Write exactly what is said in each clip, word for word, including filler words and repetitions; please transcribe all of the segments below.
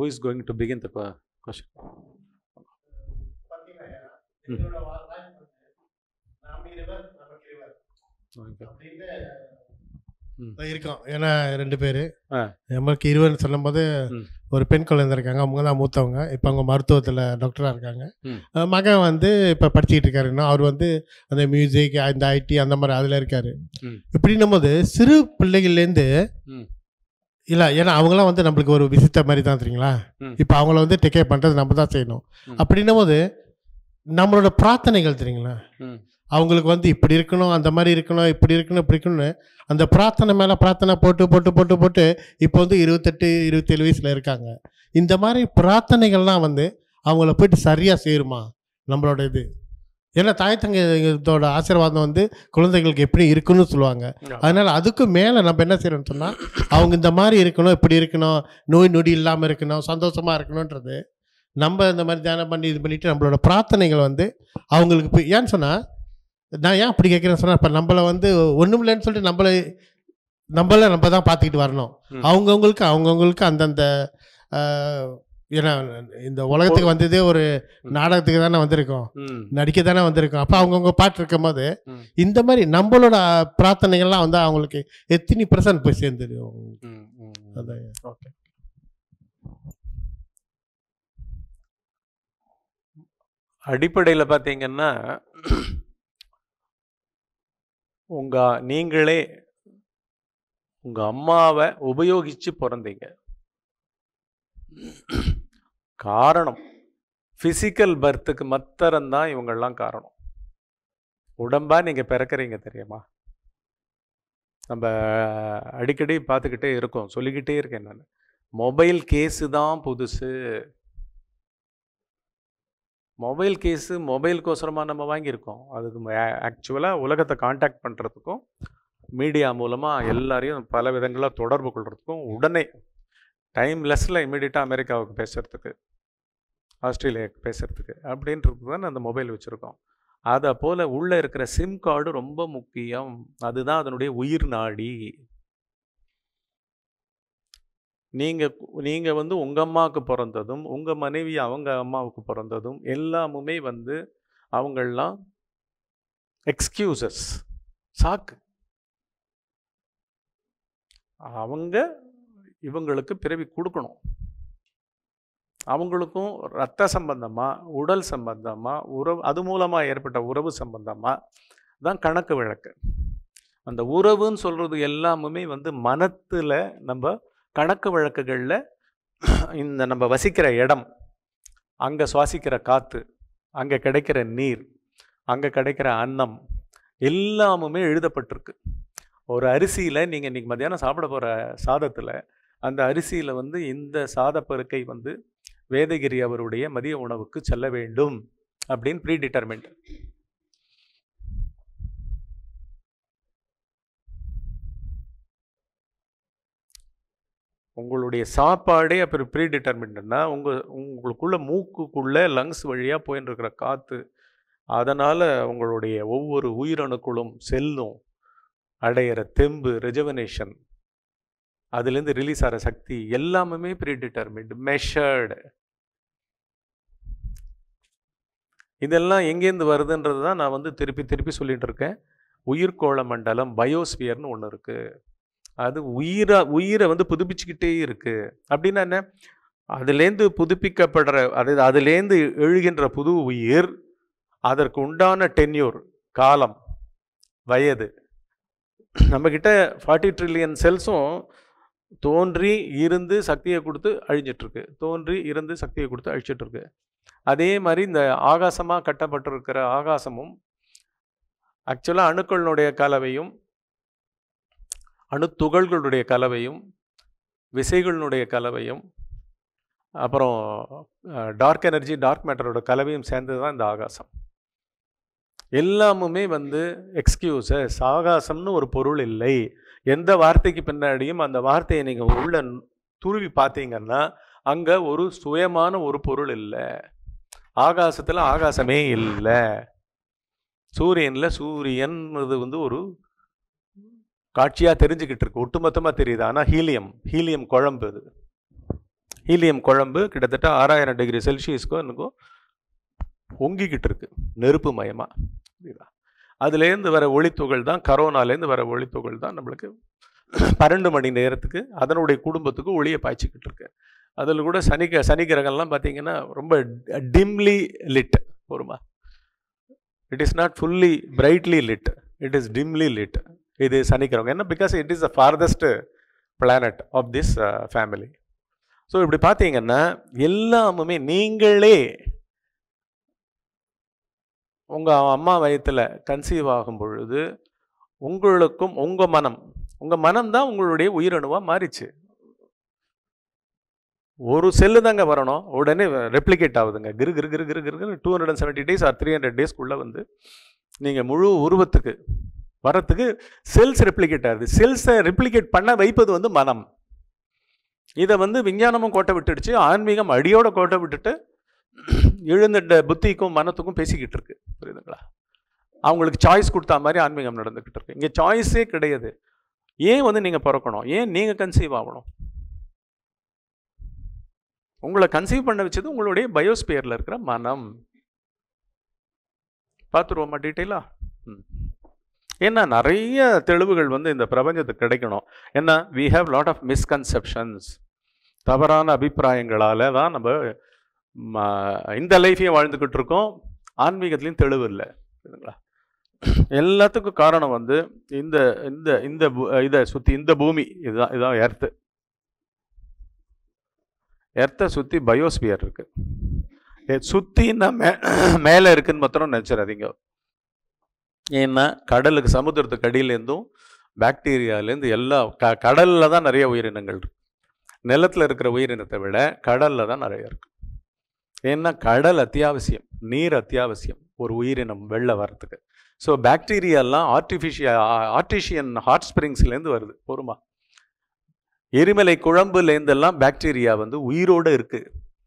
Is going to begin the question? இருக்கோம். ஏன்னா ரெண்டு பேர் நமக்கு இருவர்னு சொல்லும்போது ஒரு பெண் குழந்தை இருக்காங்க, அவங்க தான் மூத்தவங்க. இப்போ அவங்க மருத்துவத்தில் டாக்டராக இருக்காங்க. மகன் வந்து இப்போ படிச்சுக்கிட்டு இருக்காரு. இன்னும் அவர் வந்து அந்த மியூசிக், இந்த ஐடி அந்த மாதிரி அதில் இருக்கார். இப்படின்னும் போது சிறு பிள்ளைகள்லேருந்து இல்லை, ஏன்னா அவங்களாம் வந்து நம்மளுக்கு ஒரு விசித்த மாதிரி தான் தெரியுங்களா. இப்போ அவங்கள வந்து டேக் கேர் பண்ணுறது நம்ம தான் செய்யணும். அப்படின்னும் போது நம்மளோட பிரார்த்தனைகள் தெரியுங்களா, அவங்களுக்கு வந்து இப்படி இருக்கணும், அந்த மாதிரி இருக்கணும், இப்படி இருக்கணும், இப்படி இருக்கணும்னு அந்த பிரார்த்தனை மேலே பிரார்த்தனை போட்டு போட்டு போட்டு போட்டு இப்போ வந்து இருபத்தெட்டு இருபத்தேழு வயசில் இருக்காங்க. இந்த மாதிரி பிரார்த்தனைகள்லாம் வந்து அவங்கள போயிட்டு சரியாக சேருமா நம்மளோட இது? ஏன்னா தாய் தங்கையோட ஆசீர்வாதம் வந்து குழந்தைகளுக்கு எப்படி இருக்குன்னு சொல்லுவாங்க. அதனால் அதுக்கு மேலே நம்ம என்ன செய்யணும்னு சொன்னால், அவங்க இந்த மாதிரி இருக்கணும், இப்படி இருக்கணும், நோய் நொடி இல்லாமல் இருக்கணும், சந்தோஷமாக இருக்கணுன்றது நம்ம இந்த மாதிரி தியானம் பண்ணி இது பண்ணிவிட்டு நம்மளோட பிரார்த்தனைகள் வந்து அவங்களுக்கு இப்போ ஏன்னு சொன்னால், நான் ஏன் அப்படி கேட்குறேன்னு சொன்னால், இப்போ நம்மளை வந்து ஒன்றும் இல்லைன்னு சொல்லிட்டு நம்மளை நம்மள நம்ம தான் பார்த்துக்கிட்டு வரணும். அவங்கவுங்களுக்கு அவங்கவுங்களுக்கு அந்தந்த ஏன்னா இந்த உலகத்துக்கு வந்ததே ஒரு நாடகத்துக்கு தானே வந்திருக்கோம், நடிக்க தானே வந்திருக்கோம். அப்போ அவங்கவுங்க பாட்டு இருக்கும் போது இந்த மாதிரி நம்மளோட பிரார்த்தனைகள்லாம் வந்து அவங்களுக்கு எத்தனை பர்சன்ட் போய் சேர்ந்துடும். அதான் ஓகே. அடிப்படையில் பார்த்தீங்கன்னா, உங்க நீங்களே உங்க அம்மாவை உபயோகிச்சு பிறந்தீங்க. காரணம் பிசிக்கல் பர்த்துக்கு மாத்திரம்தான் இவங்கெல்லாம் காரணம். உடம்பா நீங்க பிறக்கிறீங்க தெரியுமா? நம்ம அடிக்கடி பார்த்துக்கிட்டே இருக்கோம், சொல்லிக்கிட்டே இருக்கேன் நான். மொபைல் கேஸு தான் புதுசு. மொபைல் கேஸு மொபைலுக்கோசரமாக நம்ம வாங்கியிருக்கோம். அதுக்கு ஆக்சுவலாக உலகத்தை காண்டாக்ட் பண்ணுறதுக்கும் மீடியா மூலமாக எல்லாரையும் பல விதங்களாக தொடர்பு கொள்றதுக்கும் உடனே டைம் லெஸ்ஸில் இமீடியட்டாக அமெரிக்காவுக்கு பேசுகிறதுக்கு, ஆஸ்திரேலியாவுக்கு பேசுகிறதுக்கு அப்படின்றது தான் அந்த மொபைல் வச்சுருக்கோம். அதை போல் உள்ளே இருக்கிற சிம் கார்டு ரொம்ப முக்கியம். அதுதான் அதனுடைய உயிர் நாடி. நீங்கள் நீங்கள் வந்து உங்கள் அம்மாவுக்கு பிறந்ததும் உங்கள் மனைவி அவங்க அம்மாவுக்கு பிறந்ததும் எல்லாமுமே வந்து அவங்களாம் எக்ஸ்கியூசஸ், சாக்கு. அவங்க இவங்களுக்கு பிறவி கொடுக்கணும். அவங்களுக்கும் இரத்த சம்பந்தமாக, உடல் சம்பந்தமாக, உறவு, அது மூலமாக ஏற்பட்ட உறவு சம்பந்தமாக தான் கணக்கு வழக்கு. அந்த உறவுன்னு சொல்கிறது எல்லாமுமே வந்து மனத்தில் நம்ம கணக்கு வழக்குகளில் இந்த நம்ம வசிக்கிற இடம், அங்கே சுவாசிக்கிற காற்று, அங்கே கிடைக்கிற நீர், அங்கே கிடைக்கிற அன்னம் எல்லாமுமே எழுதப்பட்டிருக்கு. ஒரு அரிசியில் நீங்கள் இன்றைக்கி மத்தியானம் சாப்பிட போகிற சாதத்தில் அந்த அரிசியில் வந்து இந்த சாதப்பருக்கை வந்து வேதகிரி அவருடைய மதிய உணவுக்கு செல்ல வேண்டும் அப்படின்னு ப்ரீ டிட்டர்மெண்ட். உங்களுடைய சாப்பாடே அப்புறம் ப்ரீ டிட்டர்மெண்ட்னா உங்கள் உங்களுக்குள்ள மூக்குக்குள்ளே லங்ஸ் வழியாக போயின்னு இருக்கிற காற்று, அதனால் உங்களுடைய ஒவ்வொரு உயிரணுக்களும் செல்லும் அடையிற தெம்பு, ரெஜுவனேஷன், அதுலேருந்து ரிலீஸ் ஆகிற சக்தி எல்லாமே ப்ரீ டிட்டர்மெண்ட், மெஷர்டு. இதெல்லாம் எங்கேருந்து வருதுன்றது தான் நான் வந்து திருப்பி திருப்பி சொல்லிட்டு இருக்கேன். உயிர்கோள மண்டலம், பயோஸ்பியர்னு ஒன்று இருக்குது. அது உயிரை உயிரை வந்து புதுப்பிச்சுக்கிட்டே இருக்குது. அப்படின்னா என்ன? அதுலேருந்து புதுப்பிக்கப்படுற, அது அதுலேருந்து எழுகின்ற புது உயிர், அதற்கு உண்டான டென்யூர், காலம், வயது. நம்மக்கிட்ட ஃபார்ட்டி ட்ரில்லியன் செல்ஸும் தோன்றி இருந்து சக்தியை கொடுத்து அழிஞ்சிட்ருக்கு, தோன்றி இருந்து சக்தியை கொடுத்து அழிச்சிட்ருக்கு. அதே மாதிரி இந்த ஆகாசமாக கட்டப்பட்டிருக்கிற ஆகாசமும் ஆக்சுவலாக அணுக்களினுடைய கலவையும், அணுத்துகள்களுடைய கலவையும், விசைகளினுடைய கலவையும், அப்புறம் டார்க் எனர்ஜி, டார்க் மேட்டரோட கலவையும் சேர்ந்தது தான் இந்த ஆகாசம். எல்லாமுமே வந்து எக்ஸ்கியூசஸ். ஆகாசம்னு ஒரு பொருள் இல்லை. எந்த வார்த்தைக்கு பின்னாடியும் அந்த வார்த்தையை நீங்கள் உள்ள துருவி பார்த்தீங்கன்னா அங்கே ஒரு சுயமான ஒரு பொருள் இல்லை. ஆகாசத்தில் ஆகாசமே இல்லை. சூரியனில் சூரியன் வந்து ஒரு காட்சியாக தெரிஞ்சுக்கிட்டு இருக்கு, ஒட்டுமொத்தமாக தெரியுது. ஆனால் ஹீலியம், ஹீலியம் குழம்பு, அது ஹீலியம் குழம்பு கிட்டத்தட்ட ஆறாயிரம் டிகிரி செல்சியஸ்க்கோ எனக்கும் பொங்கிக்கிட்டு இருக்கு, நெருப்பு மயமா. அதுலேருந்து வர ஒளித்துகள் தான், கரோனாலேருந்து வர ஒளித்துகள் தான் நம்மளுக்கு பன்னெண்டு மணி நேரத்துக்கு அதனுடைய குடும்பத்துக்கு ஒளியை பாய்ச்சிக்கிட்டு இருக்கு. அதில் கூட சனி சனி கிரகம்லாம் பார்த்தீங்கன்னா ரொம்ப டிம்லி லிட் ஒருமா. It is not fully brightly lit, it is dimly lit. இது சனி கிரகம் என்ன, because it is the farthest planet of this family. So இப்படி பார்த்தீங்கன்னா எல்லாமுமே நீங்களே உங்கள் அம்மா வயத்தில் கன்சீவ் ஆகும் பொழுது உங்களுக்கும் உங்கள் மனம் உங்கள் மனம் தான் உங்களுடைய உயிரணுவாக மாறிச்சு. ஒரு செல்லு தாங்க வரணும், உடனே ரெப்ளிகேட் ஆகுதுங்க. கிரு கிரு கிரு கிரு கிரு two hundred and seventy days or three hundred டேஸ்க்குள்ளே வந்து நீங்கள் முழு உருவத்துக்கு வரத்துக்கு செல்ஸ் ரெப்ளிகேட் ஆகுது. செல்ஸை ரெப்ளிகேட் பண்ண வைப்பது வந்து மனம். இதை வந்து விஞ்ஞானமும் கோட்டை விட்டுடுச்சு, ஆன்மீகம் அடியோட கோட்டை விட்டுட்டு எழுந்துட்ட புத்திக்கும் மனத்துக்கும் பேசிக்கிட்டு இருக்கு. புரியுதுங்களா? அவங்களுக்கு சாய்ஸ் கொடுத்தா மாதிரி ஆன்மீகம் நடந்துக்கிட்டு இருக்கு. இங்கே சாய்ஸே கிடையாது. ஏன் வந்து நீங்கள் பிறக்கணும், ஏன் நீங்கள் கன்சீவ் ஆகணும்? உங்களை கன்சீவ் பண்ண வச்சது உங்களுடைய பயோஸ்பியரில் இருக்கிற மனம். பார்த்துருவோமா டீட்டெயிலா? ம் ஏன்னா நிறைய தெளிவுகள் வந்து இந்த பிரபஞ்சத்துக்கு கிடைக்கணும். ஏன்னா we have lot of misconceptions. தவறான அபிப்பிராயங்களால் தான் நம்ம இந்த லைஃபையும் வாழ்ந்துக்கிட்டு இருக்கோம், ஆன்மீகத்துலேயும் தெளிவு இல்லை. புரியுதுங்களா? எல்லாத்துக்கும் காரணம் வந்து இந்த இந்த இந்த இதை சுற்றி இந்த பூமி இதுதான் இதுதான் எர்த்து. எர்த்தை சுற்றி பயோஸ்பியர் இருக்கு. சுற்றின்னா மே மேலே இருக்குன்னு மாத்திரம் நினச்சிடாதீங்க. ஏன்னா கடலுக்கு சமுத்திரத்துக்கு அடியிலேருந்தும் பாக்டீரியாலேருந்து எல்லாம் க கடலில் தான் நிறைய உயிரினங்கள் இருக்கு. நிலத்தில் இருக்கிற உயிரினத்தை விட கடலில் தான் நிறைய இருக்கு. ஏன்னா கடல் அத்தியாவசியம், நீர் அத்தியாவசியம் ஒரு உயிரினம் வெளில வர்றதுக்கு. ஸோ பாக்டீரியாலாம் ஆர்டிஃபிஷியல் ஆர்டிஷியன் ஹாட் ஸ்ப்ரிங்ஸ்லேருந்து வருது. பொறுமா எரிமலை குழம்புலேருந்தெல்லாம் பாக்டீரியா வந்து உயிரோடு இருக்குது.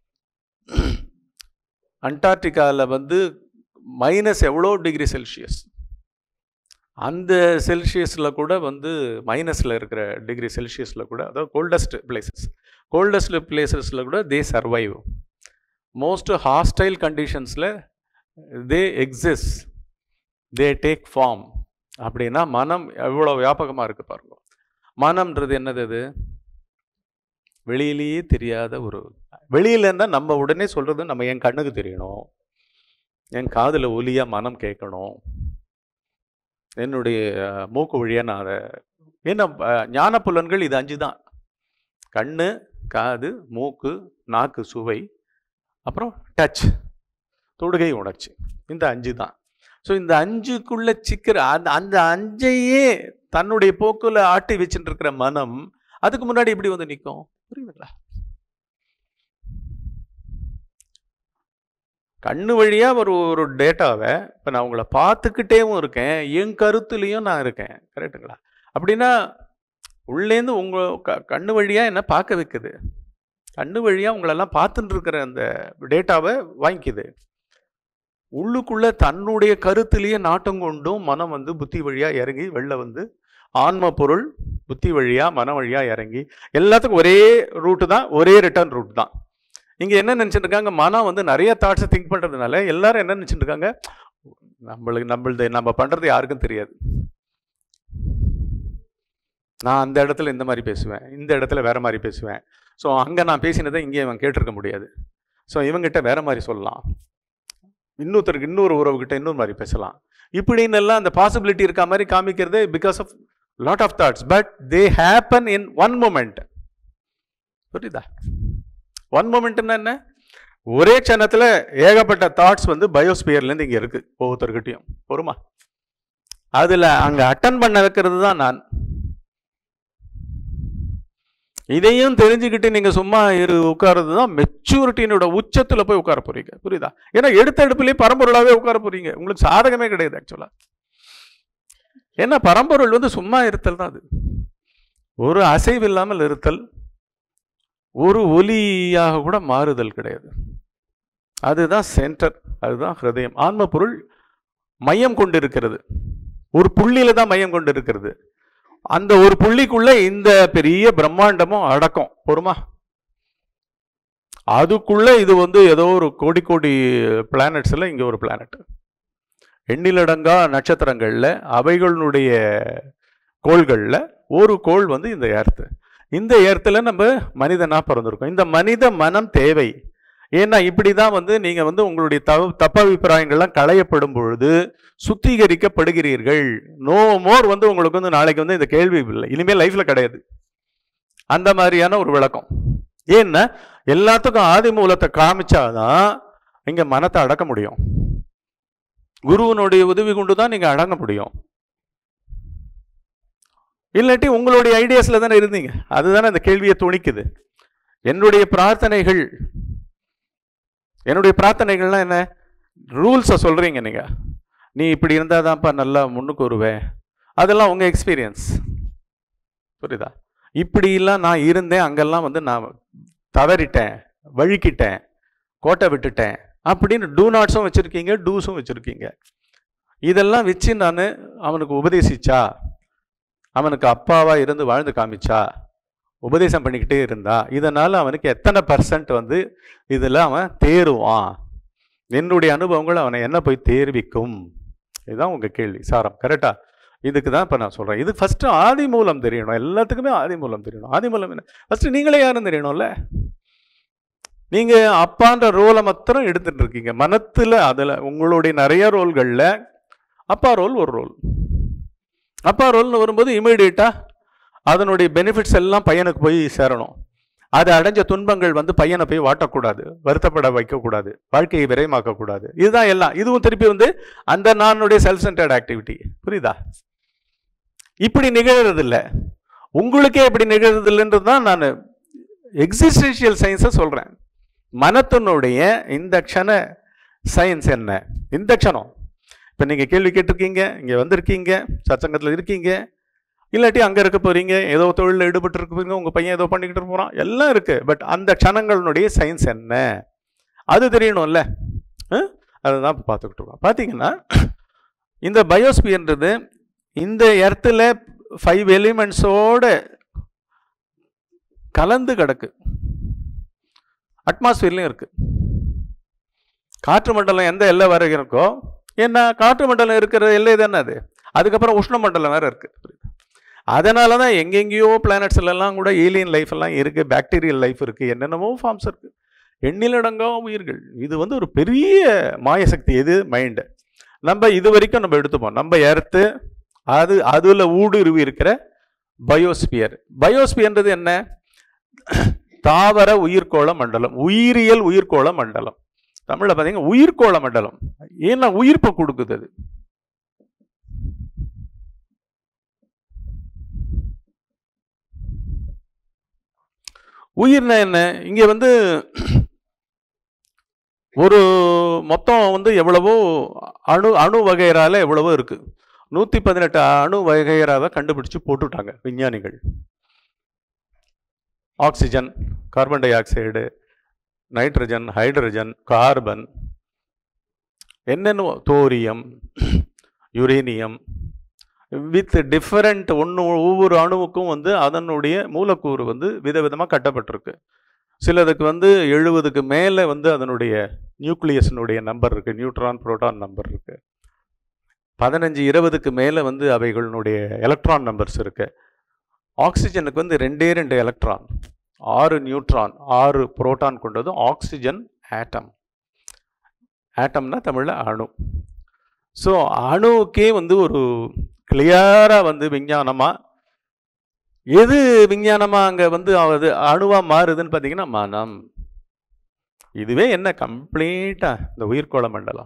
அண்டார்டிகாவில் வந்து மைனஸ் எவ்வளோ டிகிரி செல்சியஸ், அந்த செல்சியஸில் கூட வந்து மைனஸில் இருக்கிற டிகிரி செல்சியஸில் கூட, அதாவது கோல்டஸ்ட் பிளேசஸ் கோல்டஸ்ட் பிளேசஸில் கூட தே சர்வைவ். மோஸ்ட் ஹாஸ்டைல் கண்டிஷன்ஸில் they exist, they take form. அப்படின்னா மனம் எவ்வளோ வியாபகமாக இருக்குது பாருங்க. மனம்ன்றது என்னது? அது வெளியிலேயே தெரியாத ஒரு, வெளியில இருந்தால் நம்ம உடனே சொல்கிறது நம்ம என் கண்ணுக்கு தெரியணும், என் காதில் ஒலியாக மனம் கேட்கணும், என்னுடைய மூக்கு வழியாக நான் அதை, ஏன்னா ஞான புலன்கள் இது அஞ்சு தான். கண்ணு, காது, மூக்கு, நாக்கு சுவை, அப்புறம் டச் தொடுகை உணர்ச்சி, இந்த அஞ்சு தான். ஸோ இந்த அஞ்சுக்குள்ள சிக்கிற அந்த அந்த அஞ்சையே தன்னுடைய போக்குல ஆட்டி வச்சுட்டு இருக்கிற மனம் அதுக்கு முன்னாடி எப்படி வந்து நிற்கும்? புரியுதுங்களா? கண்ணு வழியா ஒரு ஒரு டேட்டாவை இப்போ நான் உங்களை பார்த்துக்கிட்டேவும் இருக்கேன், என் கருத்துலையும் நான் இருக்கேன். கரெக்டுங்களா? அப்படின்னா உள்ளேருந்து உங்கள் க கண்ணு வழியாக என்ன பார்க்க வைக்குது, கண்ணு வழியாக உங்களெல்லாம் பார்த்துட்டு இருக்கிற அந்த டேட்டாவை வாங்கிக்குது. உள்ளுக்குள்ளே தன்னுடைய கருத்துலேயே நாட்டம் கொண்டும் மனம் வந்து புத்தி வழியாக இறங்கி வெளில வந்து ஆன்ம பொருள் புத்தி வழியாக மன வழியாக இறங்கி எல்லாத்துக்கும் ஒரே ரூட்டு தான், ஒரே ரிட்டர்ன் ரூட் தான். இங்கே என்ன நினச்சிட்டு இருக்காங்க, மனம் வந்து நிறைய தாட்ஸை திங்க் பண்ணுறதுனால எல்லாரும் என்ன நினச்சிட்டு இருக்காங்க, நம்மளுக்கு நம்மளது நம்ம பண்ணுறது யாருக்கும் தெரியாது. நான் அந்த இடத்துல இந்த மாதிரி பேசுவேன், இந்த இடத்துல வேறு மாதிரி பேசுவேன். ஸோ அங்கே நான் பேசினதை இங்கே இவன் கேட்டிருக்க முடியாது. ஸோ இவங்ககிட்ட வேறு மாதிரி சொல்லலாம், இன்னொருத்தருக்கு இன்னொரு உறவுகிட்ட இன்னொரு மாதிரி பேசலாம். இப்படின்னு எல்லாம் அந்த பாசிபிலிட்டி இருக்க மாதிரி காமிக்கிறது because of lot of thoughts. But they happen in one moment. புரியுதா? ஒன் மொமெண்ட்னா என்ன? ஒரே க்ஷணத்தில் ஏகப்பட்ட தாட்ஸ் வந்து பயோஸ்பியர்லேருந்து இங்கே இருக்குது ஒவ்வொருத்தர்கிட்டையும். பொறுமா அதில் அங்கே அட்டன் பண்ண வைக்கிறது தான் நான். இதையும் தெரிஞ்சுக்கிட்டு நீங்கள் சும்மா இரு உட்கார்றது தான் மெச்சூரிட்டினோட உச்சத்தில் போய் உட்கார போறீங்க. புரியுதா? ஏன்னா எடுத்த எடுப்புலேயே பரம்பொருளாகவே உட்கார போறீங்க. உங்களுக்கு சாதகமே கிடையாது ஆக்சுவலாக. ஏன்னா பரம்பொருள் வந்து சும்மா இருத்தல் தான். அது ஒரு அசைவு இல்லாமல் இருத்தல், ஒரு ஒலியாக கூட மாறுதல் கிடையாது. அதுதான் சென்டர், அதுதான் ஹிருதயம். ஆன்ம பொருள் மையம் கொண்டு இருக்கிறது, ஒரு புள்ளியில தான் மையம் கொண்டு இருக்கிறது. அந்த ஒரு புள்ளிக்குள்ள இந்த பெரிய பிரம்மாண்டமும் அடக்கம். பொறுமா அதுக்குள்ள இது வந்து ஏதோ ஒரு கோடி கோடி பிளானட்ஸ்ல இங்க ஒரு பிளானட், எண்ணிலடங்கா நட்சத்திரங்கள்ல அவைகளுடைய கோள்கள்ல ஒரு கோள் வந்து இந்த எர்த்து. இந்த எர்த்துல நம்ம மனிதனா பிறந்திருக்கோம். இந்த மனித மனம் தேவை. ஏன்னா இப்படிதான் வந்து நீங்க வந்து உங்களுடைய தவ தப்பாபிப்பிராயங்கள்லாம் களையப்படும் பொழுது சுத்திகரிக்கப்படுகிறீர்கள். நோ மோர் வந்து உங்களுக்கு வந்து நாளைக்கு வந்து இந்த கேள்வி இல்லை, இனிமேல் லைஃப்ல கிடையாது. அந்த மாதிரியான ஒரு விளக்கம். ஏன்னா எல்லாத்துக்கும் ஆதி மூலத்தை காமிச்சாதான் இங்க மனத்தை அடக்க முடியும். குருவனுடைய உதவி கொண்டு தான் நீங்க அடங்க முடியும். இல்லாட்டி உங்களுடைய ஐடியாஸ்ல தானே இருந்தீங்க. அதுதானே அந்த கேள்வியை துணிக்குது. என்னுடைய பிரார்த்தனைகள் என்னுடைய பிரார்த்தனைகள்லாம் என்ன? ரூல்ஸை சொல்றீங்க நீங்க. நீ இப்படி இருந்தாதான்ப்பா நல்லா முன்னுக்கு வருவேன். அதெல்லாம் உங்க எக்ஸ்பீரியன்ஸ். புரியுதா? இப்படிலாம் நான் இருந்தேன், அங்கெல்லாம் வந்து நான் தவறிட்டேன், வழுக்கிட்டேன், கோட்டை விட்டுட்டேன் அப்படின்னு டூ நாட்ஸும் வச்சுருக்கீங்க, டூஸும் வச்சுருக்கீங்க. இதெல்லாம் வச்சு நான் அவனுக்கு உபதேசிச்சா, அவனுக்கு அப்பாவாக இருந்து வாழ்ந்து காமிச்சா, உபதேசம் பண்ணிக்கிட்டே இருந்தா, இதனால் அவனுக்கு எத்தனை பர்சன்ட் வந்து இதில் அவன் தேருவான்? என்னுடைய அனுபவங்கள் அவனை என்ன போய் தேர்விக்கும்? இதுதான் உங்கள் கேள்வி சாரம். கரெக்டாக? இதுக்கு தான் இப்போ நான் சொல்கிறேன். இது ஃபஸ்ட்டு ஆதி மூலம் தெரியணும். எல்லாத்துக்குமே ஆதி மூலம் தெரியணும். ஆதி மூலம் என்ன? ஃபஸ்ட்டு நீங்களே யாருன்னு தெரியணும்ல. நீங்கள் அப்பான்ற ரோலை மாத்திரம் எடுத்துட்டு இருக்கீங்க மனத்தில். அதில் உங்களுடைய நிறைய ரோல்களில் அப்பா ரோல் ஒரு ரோல். அப்பா ரோல்னு வரும்போது இமீடியட்டாக அதனுடைய பெனிஃபிட்ஸ் எல்லாம் பையனுக்கு போய் சேரணும். அது அடைஞ்ச துன்பங்கள் வந்து பையனை போய் வாட்டக்கூடாது, வருத்தப்பட வைக்கக்கூடாது, வாழ்க்கையை விரைமாக்கக்கூடாது. இதுதான் எல்லாம். இதுவும் திருப்பி வந்து அந்த நானுடைய செல்ஃப் சென்டர்ட் ஆக்டிவிட்டி. புரியுதா? இப்படி நிகழறதில்லை. உங்களுக்கே இப்படி நிகழறதில்லைன்றது தான் நான் எக்ஸிஸ்டென்ஷியல் சயின்ஸை சொல்கிறேன். மனத்தினுடைய இந்த க்ஷண சயின்ஸ் என்ன? இந்த க்ஷணம். இப்போ நீங்கள் கேள்வி கேட்டிருக்கீங்க, இங்கே வந்திருக்கீங்க, சத்சங்கத்தில் இருக்கீங்க, இல்லாட்டி அங்கே இருக்க போகிறீங்க, ஏதோ தொழிலில் ஈடுபட்டு இருப்பீங்க, உங்கள் பையன் ஏதோ பண்ணிக்கிட்டு போகிறான், எல்லாம் இருக்குது. பட் அந்த க்ஷணங்களுடைய சயின்ஸ் என்ன அது தெரியணும்ல. அதை தான் இப்போ பார்த்துக்கிட்டு இருக்கோம். பார்த்தீங்கன்னா இந்த பயோஸ்பியர்ன்றது இந்த எர்த்தில் ஃபைவ் எலிமெண்ட்ஸோடு கலந்து கிடக்கு. அட்மாஸ்பியர்லையும் இருக்கு. காற்று மண்டலம் எந்த எல்லை வரை இருக்கோ, ஏன்னா காற்று மண்டலம் இருக்கிற எல்லை தானே அது. அதுக்கப்புறம் உஷ்ண மண்டலம் வேற இருக்கு. அதனால தான் எங்கெங்கேயோ பிளானட்ஸ்லாம் கூட ஏலியன் லைஃப் எல்லாம் இருக்கு, பாக்டீரியல் லைஃப் இருக்கு, என்னென்னமோ ஃபார்ம்ஸ் இருக்கு, எண்ணிலடங்கா உயிர்கள். இது வந்து ஒரு பெரிய மாயசக்தி. இது மைண்டு. நம்ம இது வரைக்கும் நம்ம எடுத்துப்போம். நம்ம எர்த்து, அது அதுல ஊடுருவி இருக்கிற பயோஸ்பியர். பயோஸ்பியர்ன்றது என்ன? தாவர உயிர்கோள மண்டலம், உயிரியல் உயிர்கோள மண்டலம். தமிழ்ல பாத்தீங்கன்னா உயிர்கோள மண்டலம். ஏன்னா உயிர்ப்பை கொடுக்குது அது. உயிர்னா என்ன? இங்க வந்து ஒரு மொத்தம் வந்து எவ்வளவோ அணு அணு வகைரால எவ்வளவோ இருக்கு. நூத்தி பதினெட்டு அணு வகைராவை கண்டுபிடிச்சு போட்டுட்டாங்க விஞ்ஞானிகள். Oxygen, carbon dioxide, nitrogen, hydrogen, carbon, என்னென்ன, தோரியம், யுரேனியம், வித் டிஃபரண்ட் ஒன்று ஒவ்வொரு அணுவுக்கும் வந்து அதனுடைய மூலக்கூறு வந்து விதவிதமாக கட்டப்பட்டிருக்கு. சிலதுக்கு வந்து எழுபதுக்கு மேலே வந்து அதனுடைய நியூக்ளியஸினுடைய நம்பர் இருக்குது, நியூட்ரான் புரோட்டான் நம்பர் இருக்குது. பதினஞ்சு இருபதுக்கு மேலே வந்து அவைகளுடைய எலக்ட்ரான் நம்பர்ஸ் இருக்குது. ஆக்சிஜனுக்கு வந்து ரெண்டே ரெண்டு எலக்ட்ரான், ஆறு நியூட்ரான், ஆறு புரோட்டான் கொண்டது ஆக்சிஜன் ஆட்டம். ஆட்டம்னா தமிழில் அணு. ஸோ அணுவுக்கே வந்து ஒரு கிளியராக வந்து விஞ்ஞானமாக எது விஞ்ஞானமாக அங்கே வந்து அது அணுவாக மாறுதுன்னு பார்த்தீங்கன்னா மனம். இதுவே என்ன கம்ப்ளீட்டாக இந்த உயிர்கோள மண்டலம்.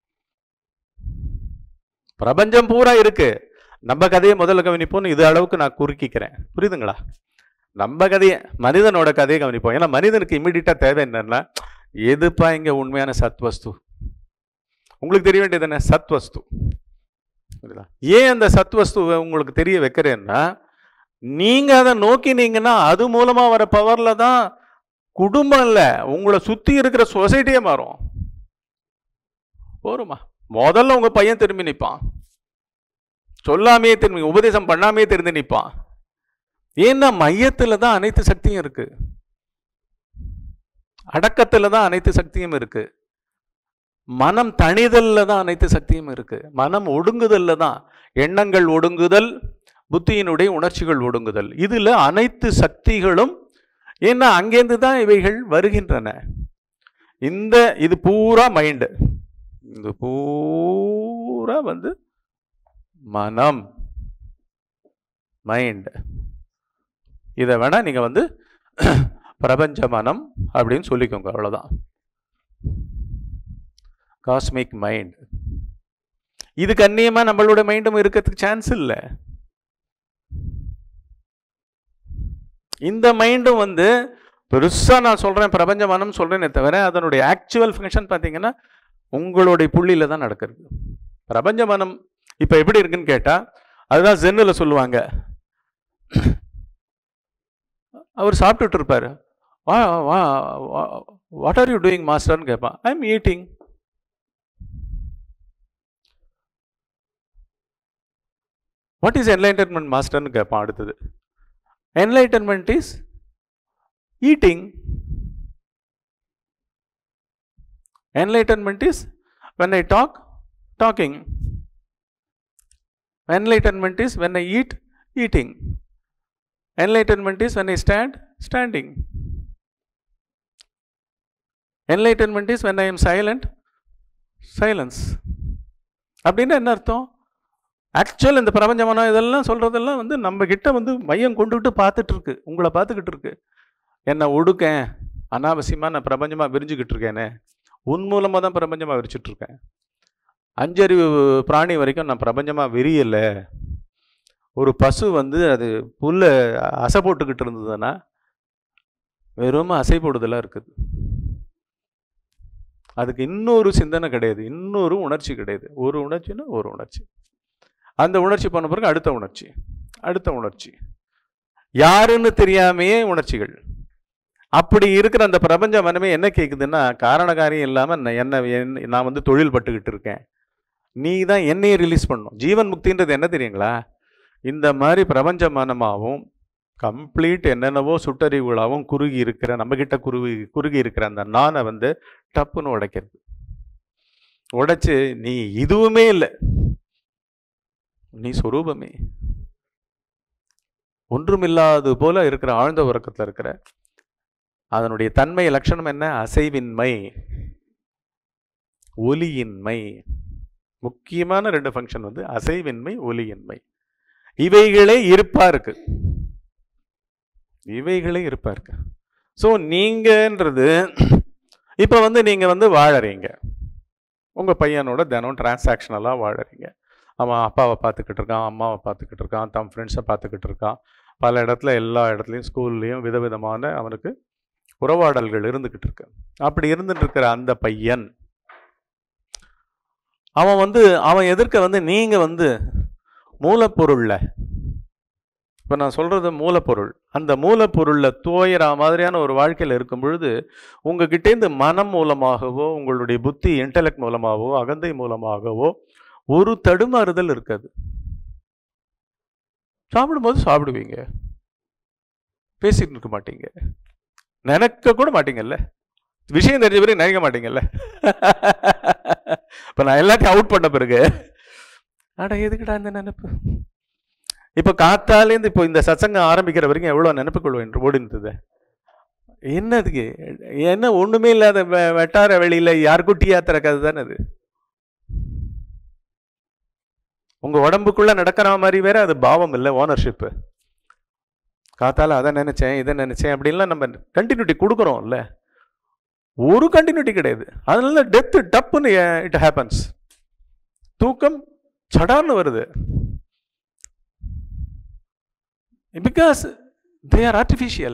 பிரபஞ்சம் பூரா இருக்கு. நம்ம கதையை முதல்ல கவனிப்போம்னு இது அளவுக்கு நான் குறுக்கிக்கிறேன். புரியுதுங்களா? நம்ம கதையை, மனிதனோட கதையை கவனிப்போம். ஏன்னா மனிதனுக்கு இம்மிடியட்டாக தேவை என்னன்னா, எதுப்பா இங்கே உண்மையான சத்வஸ்து? உங்களுக்கு தெரிய வேண்டியது என்ன? சத்வஸ்து. ஏன் அந்த சத்வஸ்துவை உங்களுக்கு தெரிய வைக்கிறேன்னா, நீங்க அதை நோக்கினீங்கன்னா அது மூலமா வர பவர்ல தான் குடும்பம் இல்லை, உங்களை சுத்தி இருக்கிற சொசைட்டியே மாறும். போருமா, முதல்ல உங்க பையன் திரும்பி நிற்பான், சொல்லாமையே திரும்பி, உபதேசம் பண்ணாமையே திரும்பி நிற்பான். ஏன்னா மையத்துல தான் அனைத்து சக்தியும் இருக்கு. அடக்கத்தில் தான் அனைத்து சக்தியும் இருக்கு. மனம் தணிதல்ல தான் அனைத்து சக்தியும் இருக்கு. மனம் ஒடுங்குதல்ல தான், எண்ணங்கள் ஒடுங்குதல், புத்தியினுடைய உணர்ச்சிகள் ஒடுங்குதல், இதுல அனைத்து சக்திகளும். ஏன்னா அங்கேருந்து தான் இவைகள் வருகின்றன. இந்த இது பூரா மைண்டு, இது பூரா வந்து மனம், மைண்ட். இதை வேணா நீங்க வந்து பிரபஞ்ச மனம் அப்படின்னு சொல்லிக்கோங்க, அவ்வளவுதான். Cosmic mind. இதுக்கு அந்நியமா நம்மளோட மைண்டும் இருக்கிறதுக்கு சான்ஸ் இல்லை. இந்த மைண்டும் வந்து பெருசா நான் சொல்றேன் பிரபஞ்ச மனம் சொல்றேனே தவிர அதனுடைய ஆக்சுவல் ஃபங்க்ஷன் பார்த்தீங்கன்னா உங்களுடைய புள்ளியில தான் நடக்கிறது. பிரபஞ்ச மனம் இப்ப எப்படி இருக்குன்னு கேட்டா, அதுதான் ஜென்னில் சொல்லுவாங்க. அவர் சாப்பிட்டுட்டு இருப்பாரு. வா வா வாட் ஆர் யூ டூயிங் மாஸ்டர்னு கேட்பான். I am eating. What is enlightenment மாஸ்டர்னு கேட்பான் அடுத்தது. Enlightenment is eating. Enlightenment is when I talk, talking. Enlightenment is when I eat, eating. Enlightenment is when I stand, standing. Enlightenment is when I am silent, silence. அப்படின்னா என்ன அர்த்தம்? Actual இந்த பிரபஞ்சமான இதெல்லாம் சொல்றதெல்லாம் வந்து நம்ம கிட்ட வந்து மையம் கொண்டுகிட்டு பார்த்துட்டு இருக்கு, உங்களை பார்த்துக்கிட்டு இருக்கு. என்ன ஒடுக்கேன், அனாவசியமாக நான் பிரபஞ்சமாக விரிஞ்சுக்கிட்டு இருக்கேனே, உன் மூலமாக தான் பிரபஞ்சமாக விரிச்சிட்டு இருக்கேன். அஞ்சறிவு பிராணி வரைக்கும் நான் பிரபஞ்சமாக விரியலை. ஒரு பசு வந்து அது புல்லை அசை போட்டுக்கிட்டு இருந்ததுன்னா வெறும் அசை போடுதலாக இருக்குது. அதுக்கு இன்னொரு சிந்தனை கிடையாது, இன்னொரு உணர்ச்சி கிடையாது. ஒரு உணர்ச்சின்னா ஒரு உணர்ச்சி, அந்த உணர்ச்சி பண்ண பிறகு அடுத்த உணர்ச்சி, அடுத்த உணர்ச்சி, யாருன்னு தெரியாமையே உணர்ச்சிகள். அப்படி இருக்கிற அந்த பிரபஞ்ச மனமே என்ன கேட்குதுன்னா, காரணகாரியம் இல்லாமல் என்ன நான் வந்து தொழில் பட்டுக்கிட்டு இருக்கேன், நீ தான் என்னையே ரிலீஸ் பண்ணணும். ஜீவன் முக்தின்றது என்ன தெரியுங்களா? இந்த மாதிரி பிரபஞ்ச மனமாகவும் கம்ப்ளீட் என்னென்னவோ சுட்டறிவுகளாகவும் குறுகி இருக்கிற நம்மக்கிட்ட குறுகி குறுகி இருக்கிற அந்த நானை வந்து டப்புன்னு உடைக்கிறது. உடைச்சு நீ இதுவுமே இல்லை, நீ சொரூபமே, ஒன்றுமில்லாது போல இருக்கிற ஆழ்ந்த உறக்கத்தில் இருக்கிற. அதனுடைய தன்மை லட்சணம் என்ன? அசைவின்மை, ஒலியின்மை. முக்கியமான ரெண்டு ஃபங்க்ஷன் வந்து அசைவின்மை, ஒலியின்மை. இவைகளே இருப்பா இருக்கு, இவைகளே இருப்பா இருக்கு. ஸோ நீங்கன்றது இப்போ வந்து நீங்க வந்து வாழறீங்க, உங்க பையனோட தினம் டிரான்சாக்ஷனலாக வாழறீங்க. அவன் அப்பாவை பார்த்துக்கிட்டு இருக்கான், அம்மாவை பார்த்துக்கிட்டு இருக்கான், தம் ஃப்ரெண்ட்ஸை பார்த்துக்கிட்டு இருக்கான். பல இடத்துல, எல்லா இடத்துலையும், ஸ்கூல்லையும் விதவிதமான அவனுக்கு உறவாடல்கள் இருந்துக்கிட்டு இருக்கு. அப்படி இருந்துட்டு இருக்கிற அந்த பையன் அவன் வந்து அவன் எதிர்க்க வந்து நீங்க வந்து மூலப்பொருள்ல, இப்போ நான் சொல்றது மூலப்பொருள், அந்த மூலப்பொருள்ல தோயரா மாதிரியான ஒரு வாழ்க்கையில் இருக்கும் பொழுது உங்ககிட்டேருந்து மனம் மூலமாகவோ உங்களுடைய புத்தி இன்டெலெக்ட் மூலமாகவோ அகந்தை மூலமாகவோ ஒரு தடுமாறுதல் இருக்காது. சாப்பிடும்போது சாப்பிடுவீங்க, பேசிட்டு இருக்க மாட்டீங்க, நினைக்க கூட மாட்டீங்கல்ல, விஷயம் தெரிஞ்ச பிறகு நினைக்க மாட்டீங்கல்ல. இப்போ நான் எல்லாத்தையும் அவுட் பண்ண பிறகு அட எதுக்குடா இந்த நினைப்பு. இப்போ காத்தாலேருந்து இப்போ இந்த சத்சங்கம் ஆரம்பிக்கிற வரைக்கும் எவ்வளோ நினைப்புகள் ஓடி இருந்தது. என்னதுக்கு என்ன ஒன்றுமே இல்லாத வெட்டார வெளியில் யாருக்கும் டீ ஆத்துற கதை தானே அது. உங்கள் உடம்புக்குள்ளே நடக்கிற மாதிரி வேற அது பாவம் இல்லை, ஓனர்ஷிப்பு. காத்தால அதை நினைச்சேன் இதை நினைச்சேன் அப்படின்லாம் நம்ம கண்டினியூட்டி கொடுக்குறோம்ல, ஒரு கண்டினியூட்டி கிடையாது. அதனால டெத்து டப்புன்னு இட் ஹேப்பன்ஸ். தூக்கம் சடார்னு வருது. Because they are artificial.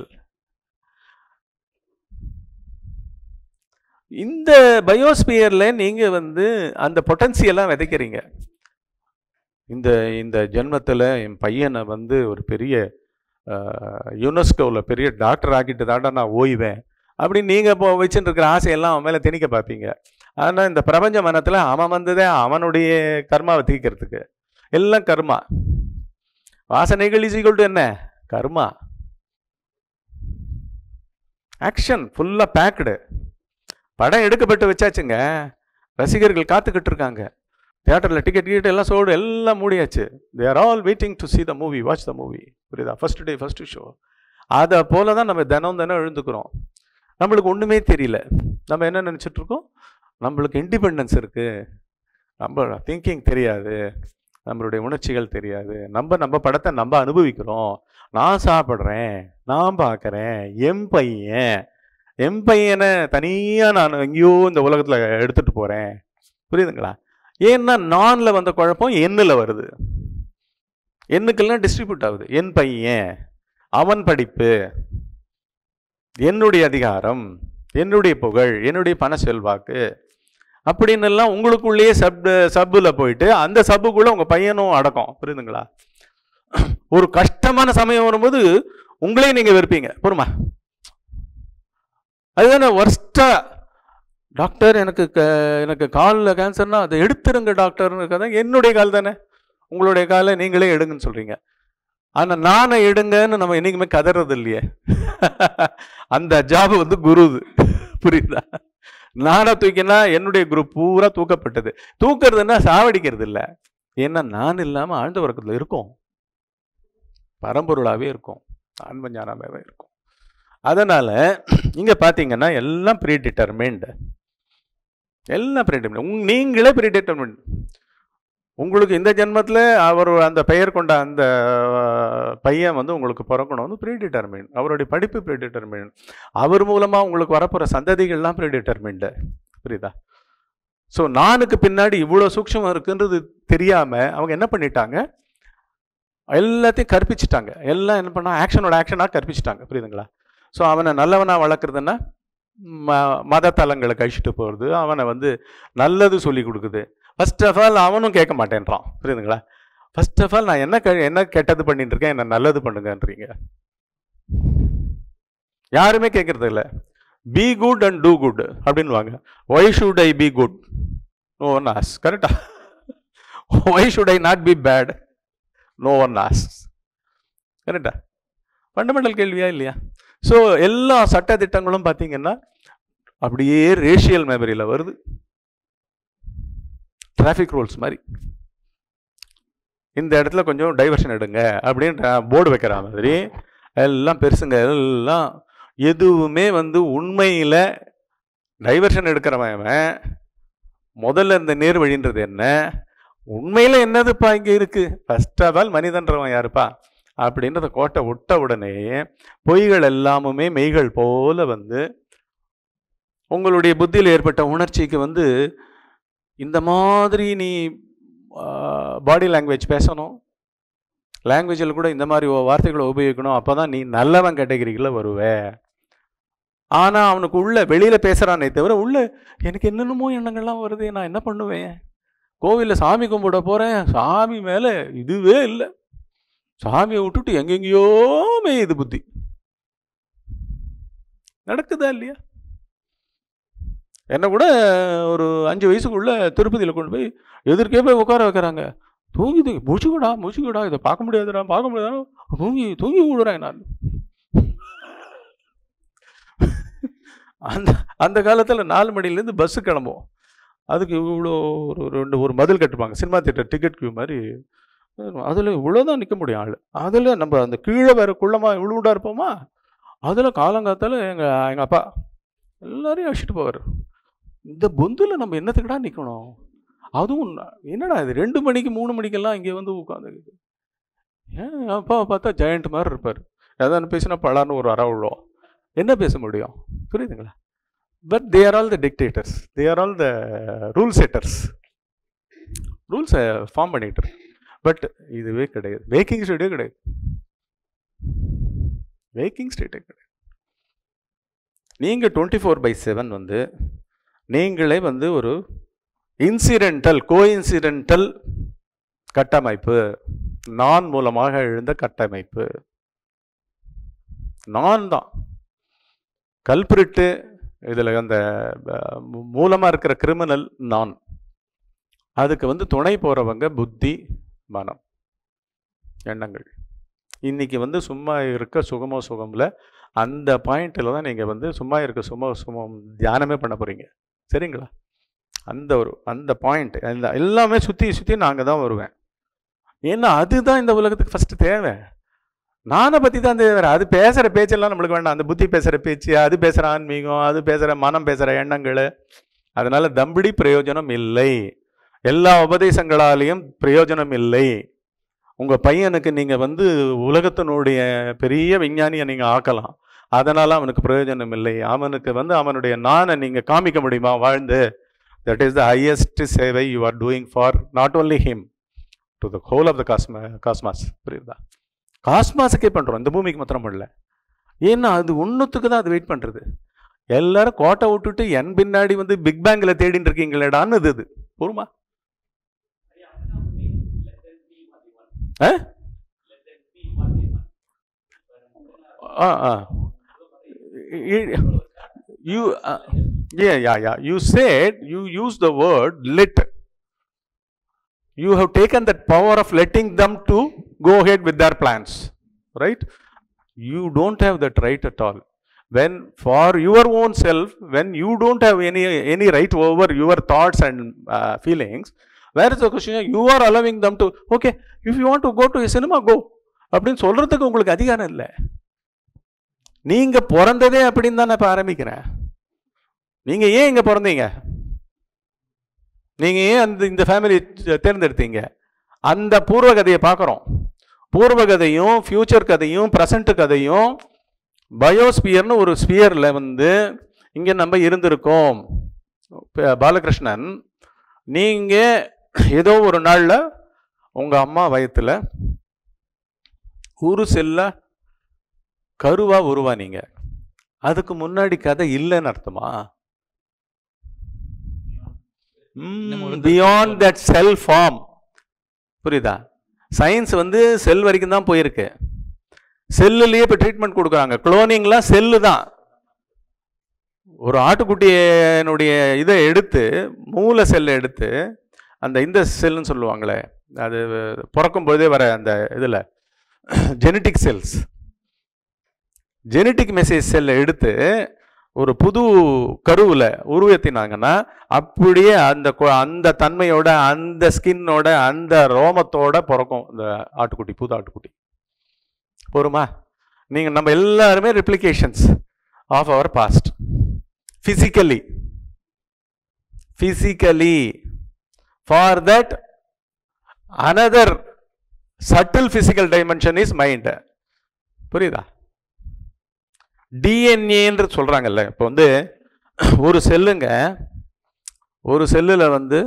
இந்த பயோஸ்பியர்ல நீங்க வந்து அந்த பொட்டன்சியெல்லாம் விதைக்கிறீங்க. இந்த இந்த ஜென்மத்தில் என் பையனை வந்து ஒரு பெரிய யுனெஸ்கோவில் பெரிய டாக்டர் ஆக்கிட்டு தாண்டா நான் ஓய்வேன் அப்படின்னு நீங்கள் இப்போ வச்சுட்டு இருக்கிற ஆசையெல்லாம் அவன் மேலே திணிக்க பார்ப்பீங்க. ஆனால் இந்த பிரபஞ்ச மனத்தில் அவன் வந்ததே அவனுடைய கர்மாவை தீர்க்கிறதுக்கு. எல்லாம் கர்மா. வாசனைகள் இஸ் ஈக்குவல் டு என்ன? கர்மா. ஆக்ஷன் ஃபுல்லாக பேக்டு. படம் எடுக்கப்பட்டு வச்சாச்சுங்க, ரசிகர்கள் காத்துக்கிட்டு இருக்காங்க. தியேட்டரில் டிக்கெட் கிக்கெட் எல்லாம் சோடு எல்லாம் மூடியாச்சு. They are all waiting to see the movie, watch the movie. புரியுதா? First day first show. அதை போல தான் நம்ம தினம் தினம் எழுந்துக்கிறோம். நம்மளுக்கு ஒன்றுமே தெரியல. நம்ம என்ன நினச்சிட்டு இருக்கோம்? நம்மளுக்கு இண்டிபெண்டன்ஸ் இருக்குது, நம்ம திங்கிங் தெரியாது, நம்மளுடைய உணர்ச்சிகள் தெரியாது, நம்ம நம்ம படத்தை நம்ம அனுபவிக்கிறோம். நான் சாப்பிட்றேன், நான் பார்க்குறேன், என் பையன் என் பையனை தனியாக நான் எங்கேயோ இந்த உலகத்தில் எடுத்துகிட்டு போகிறேன். புரியுதுங்களா? ஏன்னா நானில் வந்த குழப்பம் என்னில் வருது. எண்ணுக்கெல்லாம் டிஸ்ட்ரிபியூட் ஆகுது. என் பையன், அவன் படிப்பு, என்னுடைய அதிகாரம், என்னுடைய புகழ், என்னுடைய பண செல்வாக்கு அப்படின்னு எல்லாம் உங்களுக்குள்ளேயே சப் சப்பில் போயிட்டு அந்த சப்புக்குள்ளே உங்கள் பையனும் அடக்கம். புரியுதுங்களா? ஒரு கஷ்டமான சமயம் வரும்போது உங்களே நீங்கள் வெறுப்பீங்க. பொறுமா, அதுதானே ஒர்ஸ்டா. டாக்டர் எனக்கு க எனக்கு காலில் கேன்சர்னா அதை எடுத்துருங்க டாக்டர்னு கதை. என்னுடைய கால் தானே, உங்களுடைய காலை நீங்களே எடுங்கன்னு சொல்கிறீங்க. ஆனால் நானே எடுங்கன்னு நம்ம என்றைக்குமே கதறது இல்லையே. அந்த ஜாபு வந்து குருது. புரியுதா? நானா தூக்கினா என்னுடைய குரூப் பூரா தூக்கப்பட்டது. தூக்கிறதுன்னா சாவடிக்கிறது இல்லை. ஏன்னா நான் இல்லாமல் ஆழ்ந்த உறக்கத்தில் இருக்கும், பரம்பொருளாகவே இருக்கும், ஆன்ம ஞானமாகவே இருக்கும். அதனால் இங்கே பார்த்தீங்கன்னா எல்லாம் ப்ரீ டிட்டர்மெண்ட், எல்லாம் ப்ரீ டிட்டர்மெண்ட். உங் நீங்களே ப்ரீ டிட்டர்மெண்ட். உங்களுக்கு இந்த ஜென்மத்தில் அவர் அந்த பெயர் கொண்ட அந்த பையன் வந்து உங்களுக்கு பிறக்கணும் வந்து ப்ரீ டிட்டர்மெண்ட். அவருடைய படிப்பு ப்ரீ டிட்டர்மெண்ட். அவர் மூலமாக உங்களுக்கு வரப்போகிற சந்ததிகள்லாம் ப்ரீ டிட்டர்மெண்ட்டு. புரியுதா? ஸோ நானுக்கு பின்னாடி இவ்வளோ சூக்ஷம் இருக்குன்றது தெரியாமல் அவங்க என்ன பண்ணிட்டாங்க, எல்லாத்தையும் கற்பிச்சிட்டாங்க. எல்லாம் என்ன பண்ணால் ஆக்ஷனோட ஆக்ஷனாக கற்பிச்சிட்டாங்க. புரியுதுங்களா? ஸோ அவனை நல்லவனாக வளர்க்குறதுன்னா ம மத தலங்களை கழிச்சிட்டு போகிறது, அவனை வந்து நல்லது சொல்லி கொடுக்குது. ஃபர்ஸ்ட் ஆஃப் ஆல் அவனும் கேட்க மாட்டேன்றான். புரியுதுங்களா? ஃபர்ஸ்ட் ஆஃப் ஆல் நான் என்ன க என்ன கெட்டது பண்ணிட்டு இருக்கேன், என்ன நல்லது பண்ணுங்கன்றீங்க. யாருமே கேட்கறது இல்லை. Be good and do good அப்படின்வாங்க. Why should I be good? No one ஆஸ். கரெக்டா? Why should I not be bad? No one ஆஸ். கரெக்டா? ஃபண்டமெண்டல் கேள்வியா இல்லையா? ஸோ எல்லா சட்ட திட்டங்களும் பார்த்தீங்கன்னா அப்படியே ரேஷியல் மெமரியில் வருது. டிராஃபிக் ரூல்ஸ் மாதிரி. இந்த இடத்துல கொஞ்சம் டைவர்ஷன் எடுங்க அப்படின்னு போர்டு வைக்கிற மாதிரி எல்லாம் பெருசுங்க. எல்லாம் எதுவுமே வந்து உண்மையில் டைவர்ஷன் எடுக்கிறவன் முதல்ல இந்த நேர் வழின்றது என்ன, உண்மையில் என்னதுப்பா இங்கே இருக்குது, ஃபர்ஸ்ட் ஆஃப் ஆல் மனிதன்றவன் யாருப்பா அப்படின்றத கோட்டை விட்ட உடனே பொய்கள் எல்லாமுமே மெய்கள் போல வந்து உங்களுடைய புத்தியில் ஏற்பட்ட உணர்ச்சிக்கு வந்து இந்த மாதிரி நீ பாடி லாங்குவேஜ் பேசணும், லாங்குவேஜில் கூட இந்த மாதிரி வார்த்தைகளை உபயோகிக்கணும், அப்போ தான் நீ நல்லவன் கேட்டகரிகளில் வருவே. ஆனால் அவனுக்கு உள்ள வெளியில் பேசுகிறானே தவிர உள்ள எனக்கு என்னென்னமோ எண்ணங்கள்லாம் வருது, நான் என்ன பண்ணுவேன், கோவிலில் சாமி கும்பிட போகிறேன், சாமி மேலே இதுவே இல்லை, சாமியை விட்டுட்டு எங்கெங்கேயோ மேயுது புத்தி. நடக்குதா இல்லையா? என்ன கூட ஒரு அஞ்சு வயசுக்குள்ள திருப்பதியில் கொண்டு போய் எதிர்க்கே போய் உட்கார வைக்கிறாங்க. தூங்கி தூங்கி முடிச்சுக்கூடா முடிச்சுக்கூடா இதை பார்க்க முடியாதுடா பார்க்க முடியாதா தூங்கி தூங்கி விடுறேன் நான். அந்த அந்த காலத்தில் நாலு மணிலேருந்து பஸ்ஸு கிளம்புவோம். அதுக்கு இவ்வளோ ஒரு ரெண்டு ஒரு மதில் கட்டுப்பாங்க, சினிமா தியேட்டர் டிக்கெட் கியூ மாதிரி. அதில் இவ்வளோதான் நிற்க முடியும் ஆள். அதில் நம்ம அந்த கீழே வேறு குள்ளமாக இவ்வளோண்டா இருப்போமா, அதில் காலங்காத்தால் எங்கள் எங்கள் அப்பா எல்லாரையும் அழைச்சிட்டு போவார். இந்த பொந்தில் நம்ம என்னத்துக்குடா நிற்கணும், அதுவும் என்னடா இது ரெண்டு மணிக்கு மூணு மணிக்கெல்லாம் இங்கே வந்து உட்காந்து. ஏன் அப்பாவை பார்த்தா ஜெயண்ட் மாதிரி இருப்பார், எதாவது பேசினா பலான்னு ஒரு அற விழுவோம், என்ன பேச முடியும்? புரியுதுங்களா? But they are all the dictators, they are all the rule setters, ரூல்ஸை ஃபார்ம் பண்ணிட்டு. பட் இதுவே கிடையாது, வேக்கிங் ஸ்டேட்டே கிடையாது, வேக்கிங் ஸ்டேட்டே கிடையாது. நீங்கள் டுவெண்ட்டி ஃபோர் பை செவன் வந்து நீங்களே வந்து ஒரு இன்சிடென்டல் கோ இன்சிடென்டல் கட்டமைப்பு, நான் மூலமாக எழுந்த கட்டமைப்பு. நான் தான் கல்பிரிட்டு, இதில் அந்த மூலமாக இருக்கிற கிரிமினல் நான். அதுக்கு வந்து துணை போகிறவங்க புத்தி, மனம், எண்ணங்கள். இன்னைக்கு வந்து சும்மா இருக்க சுகமோ சுகமில் அந்த பாயிண்ட்டில் தான் நீங்கள் வந்து சும்மா இருக்க சும்மா சும்மா தியானமே பண்ண போகிறீங்க. சரிங்களா? அந்த ஒரு அந்த பாயிண்ட் அந்த எல்லாமே சுற்றி சுற்றி நாங்கள் தான் வருவேன். ஏன்னா அதுதான் இந்த உலகத்துக்கு ஃபஸ்ட்டு தேவை. நானை பற்றி தான் தேவை. அது பேசுகிற பேச்செல்லாம் நம்மளுக்கு வேண்டாம். அந்த புத்தி பேசுகிற பேச்சு, அது பேசுகிற ஆன்மீகம், அது பேசுகிற மனம், பேசுகிற எண்ணங்கள். அதனால் தம்படி பிரயோஜனம் இல்லை. எல்லா உபதேசங்களாலேயும் பிரயோஜனம் இல்லை. உங்கள் பையனுக்கு நீங்கள் வந்து உலகத்தினுடைய பெரிய விஞ்ஞானியை நீங்கள் ஆக்கலாம். அதனால் அவனுக்கு பிரயோஜனம் இல்லை. அவனுக்கு வந்து அவனுடைய நானை நீங்கள் காமிக்க முடியுமா வாழ்ந்து? தட் இஸ் த ஹையஸ்ட் சேவை you are doing for not only him, to the whole of the cosmo cosmos. புரியுதா? காஸ்மாஸுக்கே பண்ணுறோம், இந்த பூமிக்கு மாத்திரம் பண்ணல. ஏன்னா அது ஒன்றுத்துக்கு தான் அது வெயிட் பண்ணுறது. எல்லாரும் கோட்டை விட்டுட்டு என் பின்னாடி வந்து பிக் பேங்கில் தேடின்னு இருக்கீங்களேடான்னு இது இது போருமா? ஆ ஆ you uh, yeah yeah yeah you said you use the word let. You have taken that power of letting them to go ahead with their plans, right? You don't have that right at all. When for your own self, when you don't have any any right over your thoughts and uh, feelings, where is the question? You are allowing them to, okay, if you want to go to a cinema, go அப்படின்னு சொல்றதுக்கு உங்களுக்கு அதிகாரம் இல்லை. நீங்க பிறந்ததே அப்படின்னு தான் நான் இப்போ ஆரம்பிக்கிறேன். நீங்க ஏன் இங்க பிறந்தீங்க? நீங்க ஏன் அந்த இந்த ஃபேமிலி தேர்ந்தெடுத்தீங்க? அந்த பூர்வ கதையை பார்க்குறோம். பூர்வ கதையும் ஃபியூச்சர் கதையும் ப்ரெசண்ட் கதையும் பயோஸ்பியர்னு ஒரு ஸ்பியரில் வந்து இங்கே நம்ம இருந்திருக்கோம். பாலகிருஷ்ணன், நீங்கள் ஏதோ ஒரு நாளில் உங்கள் அம்மா வயத்தில் ஒரு செல்ல கருவா உருவானீங்க. அதுக்கு முன்னாடி கதை இல்லைன்னு அர்த்தமா? Beyond that cell form. புரியுதா? சயின்ஸ் வந்து செல் வரைக்கும் தான் போயிருக்கு. செல்லுலேயே இப்போ ட்ரீட்மெண்ட் கொடுக்குறாங்க. குளோனிங்லாம் செல்லு தான். ஒரு ஆட்டுக்குட்டியினுடைய இதை எடுத்து, மூல செல்லை எடுத்து, அந்த இந்த செல்லுன்னு சொல்லுவாங்களே, அது பிறக்கும் பொழுதே வர அந்த இதில் ஜெனட்டிக் செல்ஸ், ஜெனட்டிக் மெசேஜ் செல்லை எடுத்து ஒரு புது கருவில் உருவத்தினாங்கன்னா அப்படியே அந்த அந்த தன்மையோட, அந்த ஸ்கின்னோட, அந்த ரோமத்தோட பிறக்கும் இந்த ஆட்டுக்குட்டி, புது ஆட்டுக்குட்டி. போருமா? நீங்கள் நம்ம எல்லாருமே replications of our past. Physically physically for that another subtle physical dimension is mind. புரியுதா? டிஎன்ஏன்னு சொல்கிறாங்கல்ல. இப்போ வந்து ஒரு செல்லுங்க, ஒரு செல்லில் வந்து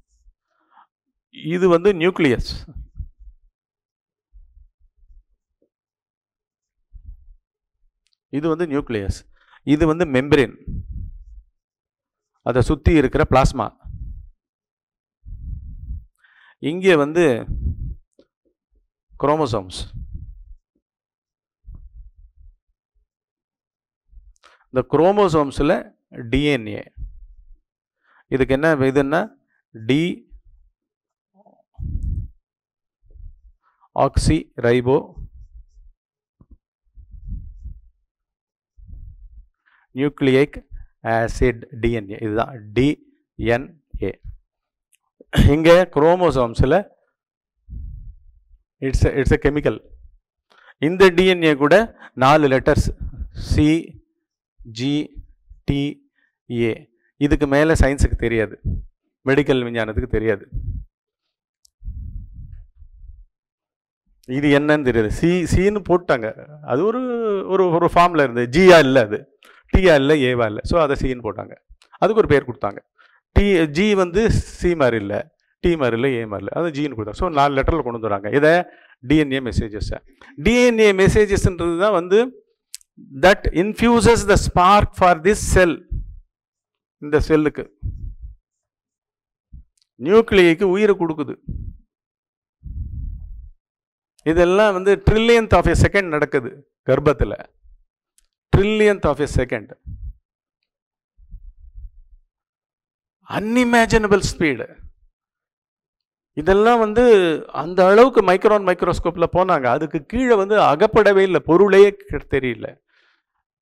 இது வந்து நியூக்ளியஸ், இது வந்து நியூக்ளியஸ், இது வந்து மெம்பரேன், அதை சுற்றி இருக்கிற பிளாஸ்மா. இங்கே வந்து குரோமோசோம்ஸ். இந்த குரோமோசோம்ஸில் டிஎன்ஏ. இதுக்கு என்ன இதுன்னா deoxyribonucleic acid DNA. இதுதான் டிஎன்ஏ. இங்கே குரோமோசோம்ஸில் இட்ஸ் இட்ஸ் எ கெமிக்கல். இந்த டிஎன்ஏ கூட நாலு letters C G T A. இதுக்கு மேலே சயின்ஸுக்கு தெரியாது, மெடிக்கல் விஞ்ஞானத்துக்கு தெரியாது. இது என்னன்னு தெரியாது. சி சின்னு போட்டாங்க, அது ஒரு ஒரு ஒரு ஃபார்மில் இருந்தது. ஜியா இல்லை, அது டியா இல்லை, ஏவா இல்லை. ஸோ அதை சின்னு போட்டாங்க, அதுக்கு ஒரு பேர் கொடுத்தாங்க. டி ஜி வந்து சி மாதிரி இல்லை, டி மாதிரி இல்லை, ஏ மாதிரி இல்லை, அது ஜின்னு கொடுத்தாங்க. ஸோ நாலு லெட்டரில் கொண்டு வந்துடுறாங்க இதை டிஎன்ஏ மெசேஜஸை. டிஎன்ஏ மெசேஜஸ்ன்றது தான் வந்து that infuses the spark for this cell. இந்த செல்லுக்கு நியூக்ளியைக்கு உயிரை கொடுக்குது. இதெல்லாம் வந்து ட்ரில்லியன்த் ஆஃப் எ செகண்ட் நடக்குது கர்ப்பத்தில். Trillionth of a second. Unimaginable speed. இதெல்லாம் வந்து அந்த அளவுக்கு மைக்ரான் மைக்ரோஸ்கோப்பில் போனாங்க. அதுக்கு கீழே வந்து அகப்படவே இல்லை, பொருளே தெரியல.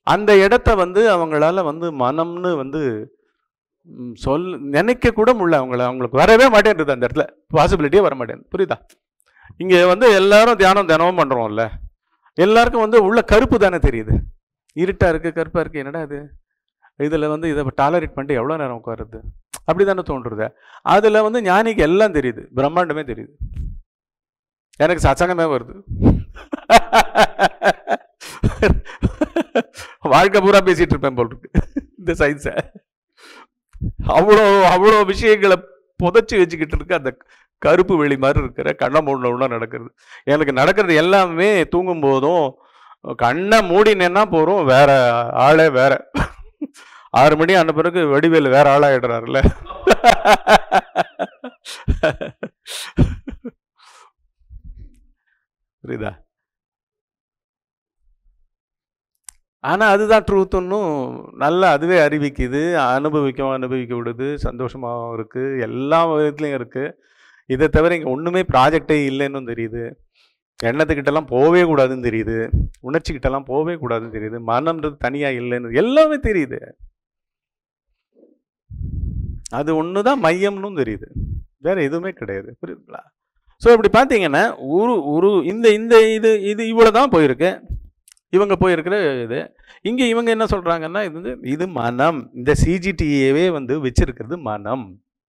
அந்த இடத்த வந்து அவங்களால வந்து மனம்னு வந்து சொல் நினைக்க கூட முடியல. அவங்கள அவங்களுக்கு வரவே மாட்டேன்றது, அந்த இடத்துல பாசிபிலிட்டியே வர மாட்டேங்குது. புரியுதா? இங்கே வந்து எல்லாரும் தியானம் தினமும் பண்ணுறோம்ல, எல்லாருக்கும் வந்து உள்ள கருப்பு தானே தெரியுது, இருட்டாக இருக்குது, கருப்பாக இருக்குது, என்னடா இது, இதில் வந்து இதை டாலரேட் பண்ணிட்டு எவ்வளோ நேரம் உட்காருது, அப்படி தானே தோன்றுறது. அதில் வந்து ஞானிக்கு எல்லாம் தெரியுது, பிரம்மாண்டமே தெரியுது. எனக்கு சச்சங்கமே வருது, வாழ்க்கை பூரா பேசிட்டு இருப்பேன் போல் இருக்கு இந்த சயின்ஸை. அவ்வளோ அவ்வளோ விஷயங்களை புதைச்சி வச்சுக்கிட்டு இருக்கு அந்த கருப்பு வெளி மாதிரி இருக்கிற கண்ணை மூடின நடக்கிறது. எனக்கு நடக்கிறது எல்லாமே தூங்கும் போதும் கண்ணை மூடினேன்னா போகிறோம், வேற ஆளே வேற. ஆறு மணி ஆன பிறகு வடிவேலு வேற ஆளாயிடுறாருல்ல. புரியுதா? ஆனால் அதுதான் ட்ரூத்துன்னும் நல்லா அதுவே அறிவிக்குது, அனுபவிக்கவும் அனுபவிக்க விடுது, சந்தோஷமாகவும் இருக்குது, எல்லா விதத்துலையும் இருக்குது. இதை தவிர இங்கே ஒன்றுமே ப்ராஜெக்டே இல்லைன்னு தெரியுது, எண்ணத்துக்கிட்டலாம் போகவே கூடாதுன்னு தெரியுது, உணர்ச்சிக்கிட்டலாம் போகவே கூடாதுன்னு தெரியுது, மனம்ன்றது தனியாக இல்லைன்னு எல்லாமே தெரியுது. அது ஒன்று தான் மையம்னு தெரியுது, வேறு எதுவுமே கிடையாது. புரியுதுங்களா? ஸோ இப்படி பார்த்தீங்கன்னா ஒரு ஒரு இந்த இந்த இது இது இவ்வளோ தான் போயிருக்கு, இவங்க போயிருக்கிற இது. இங்கே இவங்க என்ன சொல்கிறாங்கன்னா, இது வந்து இது மனம், இந்த சிஜிடிஏவே வந்து வச்சிருக்கிறது மனம்.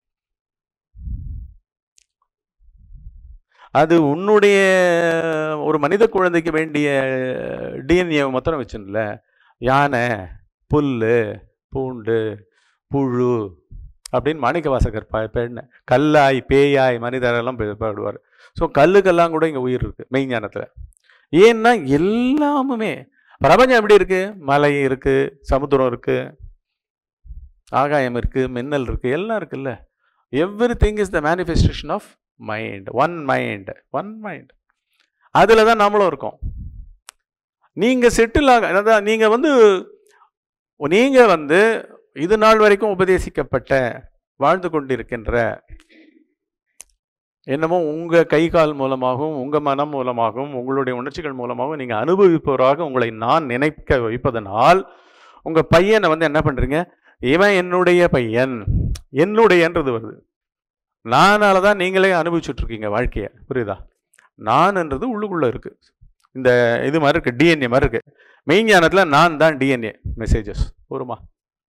அது உன்னுடைய ஒரு மனித குழந்தைக்கு வேண்டிய டிஎன்ஏ மாத்திரம் வச்சுல, யானை, புல், பூண்டு, புழு அப்படின்னு மாணிக்க வாசகர் ப பெண்ண கல்லாய் பேயாய் மனிதரெல்லாம் பாடுவார். ஸோ கல்லுக்கெல்லாம் கூட இங்கே உயிர் இருக்குது மெய்ஞானத்தில். ஏன்னா எல்லாமுமே பிரபஞ்சம் எப்படி இருக்கு, மலை இருக்கு, சமுத்திரம் இருக்கு, ஆகாயம் இருக்கு, மின்னல் இருக்கு, எல்லாம் இருக்குல்ல. Everything is the manifestation of mind, one mind, one mind. அதில் தான் நாமளும் இருக்கோம். நீங்கள் செட்டில் ஆக, அதான் நீங்கள் வந்து நீங்கள் வந்து இது நாள் வரைக்கும் உபதேசிக்கப்பட்ட வாழ்ந்து கொண்டிருக்கின்ற என்னமோ உங்கள் கை கால் மூலமாகவும் உங்கள் மனம் மூலமாகவும் உங்களுடைய உணர்ச்சிகள் மூலமாகவும் நீங்கள் அனுபவிப்பவராக உங்களை நான் நினைக்க வைப்பதனால் உங்கள் பையனை வந்து என்ன பண்ணுறீங்க, இவன் என்னுடைய பையன், என்னுடையன்றது வருது. நானால தான் நீங்களே அனுபவிச்சுட்ருக்கீங்க வாழ்க்கையை. புரியுதா? நான்ன்றது உள்ளுக்குள்ளே இருக்குது, இந்த இது மாதிரி இருக்குது, டிஎன்ஏ மாதிரி இருக்குது. மெய்ஞானத்தில் நான் தான் டிஎன்ஏ மெசேஜஸ் வருமா,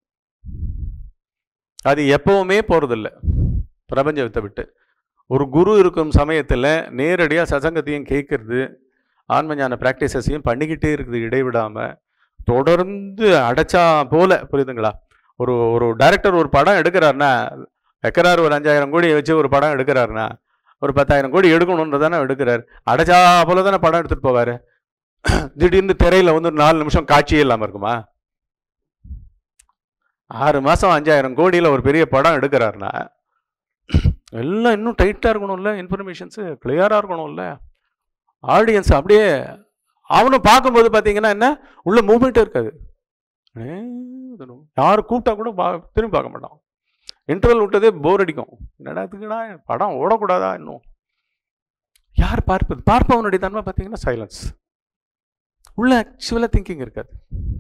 அது எப்பவுமே போகிறதில்ல பிரபஞ்சத்தை விட்டு. ஒரு குரு இருக்கும் சமயத்தில் நேரடியாக சசங்கத்தையும் கேட்கறது, ஆன்மஞான ப்ராக்டிசஸையும் பண்ணிக்கிட்டே இருக்குது இடைவிடாமல், தொடர்ந்து அடைச்சா போல. புரியுதுங்களா? ஒரு ஒரு டைரக்டர் ஒரு படம் எடுக்கிறாருன்னா, வைக்கிறார் ஒரு அஞ்சாயிரம் கோடி வச்சு ஒரு படம் எடுக்கிறாருன்னா, ஒரு பத்தாயிரம் கோடி எடுக்கணுன்றது தானே எடுக்கிறார். அடைச்சா போல தானே படம் எடுத்துகிட்டு போவார். திடீர்னு திரையில் வந்து நாலு நிமிஷம் காட்சியே இல்லாமல் இருக்குமா? ஆறு மாதம் அஞ்சாயிரம் கோடியில் ஒரு பெரிய படம் எடுக்கிறாருன்னா எல்லாம் இன்னும் டைட்டாக இருக்கணும்ல, இன்ஃபர்மேஷன்ஸு கிளியராக இருக்கணும்ல, ஆடியன்ஸ் அப்படியே அவனும் பார்க்கும்போது பார்த்தீங்கன்னா என்ன உள்ள மூமெண்ட்டே இருக்காது. யார் கூப்பிட்டா கூட பா திரும்பி பார்க்க மாட்டான். இன்டர்வல் விட்டதே போர் அடிக்கும். என்னடா இதுக்குடா படம் ஓடக்கூடாதா இன்னும்? யார் பார்ப்பது? பார்ப்பவனுடைய தன்மை பார்த்தீங்கன்னா சைலன்ஸ், உள்ள ஆக்சுவலாக திங்கிங் இருக்காது.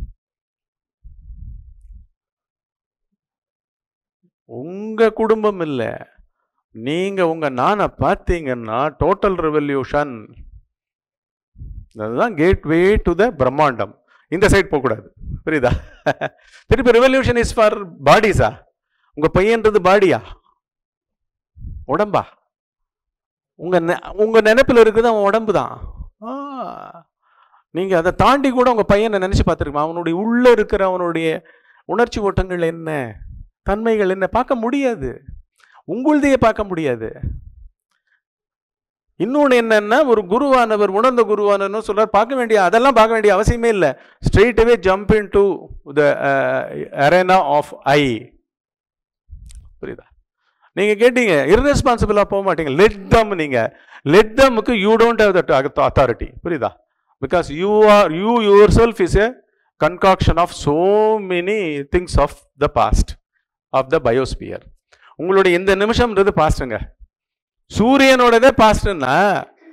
உங்கள் குடும்பம் இல்லை, நீங்கள் உங்கள் நானை பார்த்தீங்கன்னா டோட்டல் ரெவல்யூஷன். அதுதான் கேட்வே டு த பிரம்மாண்டம். இந்த சைட் போகக்கூடாது. புரியுதா? திருப்பி ரெவல்யூஷன் இஸ் ஃபார் பாடிஸா? உங்கள் பையன்றது பாடியா உடம்பா? உங்கள் நெ உங்கள் நினைப்பில் இருக்குது அவன் உடம்பு தான். நீங்கள் அதை தாண்டி கூட உங்கள் பையனை நினச்சி பார்த்துருக்கோம். அவனுடைய உள்ளே இருக்கிற அவனுடைய உணர்ச்சி ஓட்டங்கள் என்ன, தன்மைகள் என்ன பார்க்க முடியாது. உங்களுதையே பார்க்க முடியாது. இன்னொன்று என்னன்னா, ஒரு குருவானவர் உணர்ந்த குருவானவர் சொல்றார், பார்க்க வேண்டிய அதெல்லாம் பார்க்க வேண்டிய அவசியமே இல்லை. Straight away jump into the arena of I. புரியுதா? நீங்க கேட்டீங்க இர்ரெஸ்பான்சிபிளா போக மாட்டீங்க. லெட் தம், நீங்க லெட் தம்க்கு you don't have that authority. புரியுதா? Because you are you yourself is a concoction of so many things of the past, of the biosphere. உங்களுடைய இந்த நிமிஷம்ன்றது பாஸ்ட்டுங்க. சூரியனோடதே பாஸ்ட்னா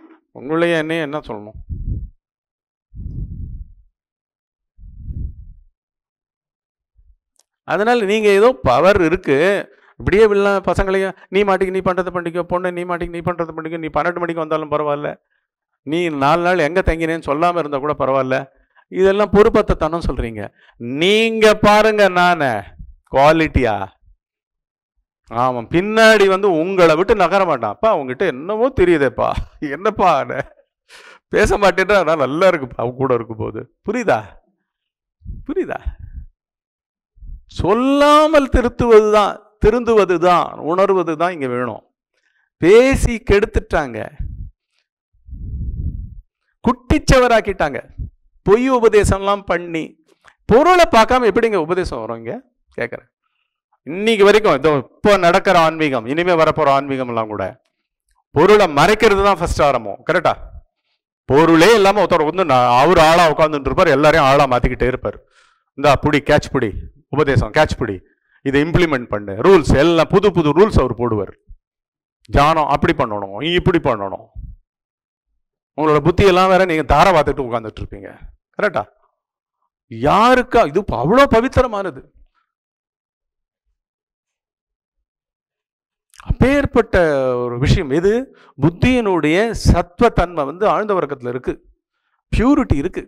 உங்களையே என்ன என்ன சொல்லணும்? அதனால் நீங்கள் ஏதோ பவர் இருக்குது, இப்படியே வில்ல பசங்களையும் நீ மாட்டிக்கு நீ பண்ணுறதை பண்ணிக்கோ, பொண்ணு நீ மாட்டிக்கு நீ பண்ணுறதை பண்ணிக்கோ, நீ பன்னெண்டு மணிக்கு வந்தாலும் பரவாயில்ல, நீ நாலு நாள் எங்கே தங்கினேன்னு சொல்லாமல் இருந்தால் கூட பரவாயில்ல, இதெல்லாம் பொறுப்பத்தனம் சொல்கிறீங்க. நீங்கள் பாருங்க நான் குவாலிட்டியா. ஆமாம், பின்னாடி வந்து உங்களை விட்டு நகர மாட்டான்ப்பா, உங்ககிட்ட என்னவோ தெரியுதேப்பா, என்னப்பா பேச மாட்டேன்றா, நான் நல்லா இருக்குப்பா அவ கூட இருக்கும் போது. புரியுதா புரியுதா சொல்லாமல் திருத்துவது தான், திருந்துவது தான், உணர்வது தான் இங்கே வேணும். பேசி கெடுத்துட்டாங்க, குட்டிச்சவராக்கிட்டாங்க, பொய் உபதேசம்லாம் பண்ணி. பொருளை பார்க்காம எப்படிங்க உபதேசம் வரும் இங்கே கேட்குறேன். இன்னைக்கு வரைக்கும் இதோ இப்போ நடக்கிற ஆன்மீகம், இனிமே வரப்போற ஆன்மீகம் எல்லாம் கூட பொருளை மறைக்கிறது தான் ஃபர்ஸ்ட் ஆரம்பம். கரெக்டா? பொருளே இல்லாமல் ஒருத்தர் வந்து அவர் ஆளா உட்காந்துட்டு இருப்பார், எல்லாரையும் ஆளா மாத்திக்கிட்டே இருப்பார். இந்த புடி கேட்ச் பிடி உபதேசம், கேட்ச் பிடி, இதை இம்ப்ளிமெண்ட் பண்ணு, ரூல்ஸ் எல்லாம் புது புது ரூல்ஸ் அவர் போடுவார். தியானம் அப்படி பண்ணணும், இப்படி பண்ணணும். உங்களோட புத்தியெல்லாம் வேற நீங்க தார பார்த்துட்டு உட்காந்துட்டு இருப்பீங்க. கரெக்டா? யாருக்கா இது அவ்வளோ பவித்திரமானது. அப்பேற்பட்ட ஒரு விஷயம் இது. புத்தியினுடைய சத்வத்தன்மை வந்து ஆழ்ந்த வர்க்கத்தில் இருக்கு, பியூரிட்டி இருக்கு.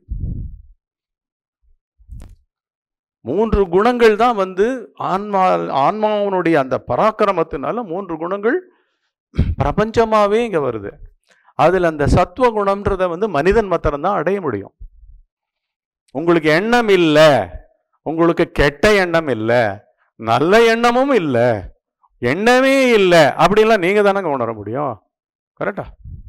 மூன்று குணங்கள் தான் வந்து ஆன்மா ஆன்மாவனுடைய அந்த பராக்கிரமத்தினால மூன்று குணங்கள் பிரபஞ்சமாவே இங்க வருது. அதுல அந்த சத்துவ குணம்ன்றத வந்து மனிதன் மாத்திரம் தான் அடைய முடியும். உங்களுக்கு எண்ணம் இல்லை, உங்களுக்கு கெட்ட எண்ணம் இல்லை, நல்ல எண்ணமும் இல்லை, எண்ணமே இல்லை, அப்படிலாம் நீங்க தானங்க உணர முடியும். கரெக்டா?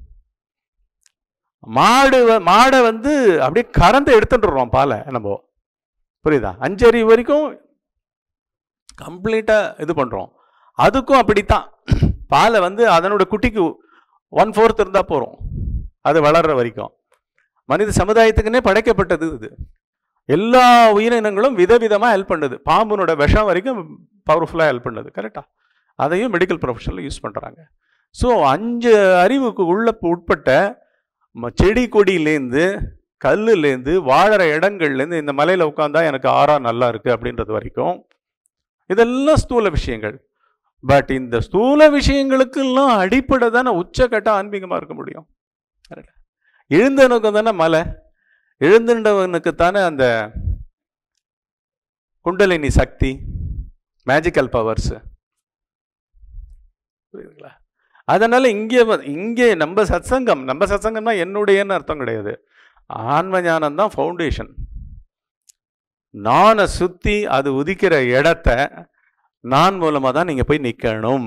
மாடு மாடை வந்து அப்படியே கறந்து எடுத்துட்டுறோம் பாலை நம்ம, புரியுதா? அஞ்சறி வரைக்கும் கம்ப்ளீட்டா இது பண்றோம். அதுக்கும் அப்படித்தான், பாலை வந்து அதனோட குட்டிக்கு ஒன் ஃபோர்த் இருந்தா போறோம், அது வளர்ற வரைக்கும். மனித சமுதாயத்துக்குன்னே படைக்கப்பட்டது இது. எல்லா உயிரினங்களும் விதவிதமா ஹெல்ப் பண்ணுது. பாம்புனோட விஷம் வரைக்கும் பவர்ஃபுல்லா ஹெல்ப் பண்ணுது. கரெக்டா? அதையும் மெடிக்கல் ப்ரொஃபஷனில் யூஸ் பண்ணுறாங்க. ஸோ அஞ்சு அறிவுக்கு உள்ள உட்பட்ட செடி கொடியிலேருந்து கல்லுலேருந்து வாழற இடங்கள்லேருந்து இந்த மலையில் உட்காந்தா எனக்கு ஆறா நல்லா இருக்குது அப்படின்றது வரைக்கும் இதெல்லாம் ஸ்தூல விஷயங்கள். பட் இந்த ஸ்தூல விஷயங்களுக்கெல்லாம் அடிப்படை தானே உச்சக்கட்ட ஆன்மீகமாக இருக்க முடியும். எழுந்தவனுக்கு தானே மலை, எழுந்துண்டவனுக்கு தானே அந்த குண்டலினி சக்தி, மேஜிக்கல் பவர்ஸ். புரியுதுங்களா? அதனால இங்கே இங்கே நம்ம சத்சங்கம், நம்ம சத்சங்கம்னா என்னுடையன்னு அர்த்தம் கிடையாது. ஆன்ம ஞானம் தான் ஃபவுண்டேஷன். நானை சுத்தி அது உதிக்கிற இடத்த நான் மூலமா தான் நீங்க போய் நிக்கணும்.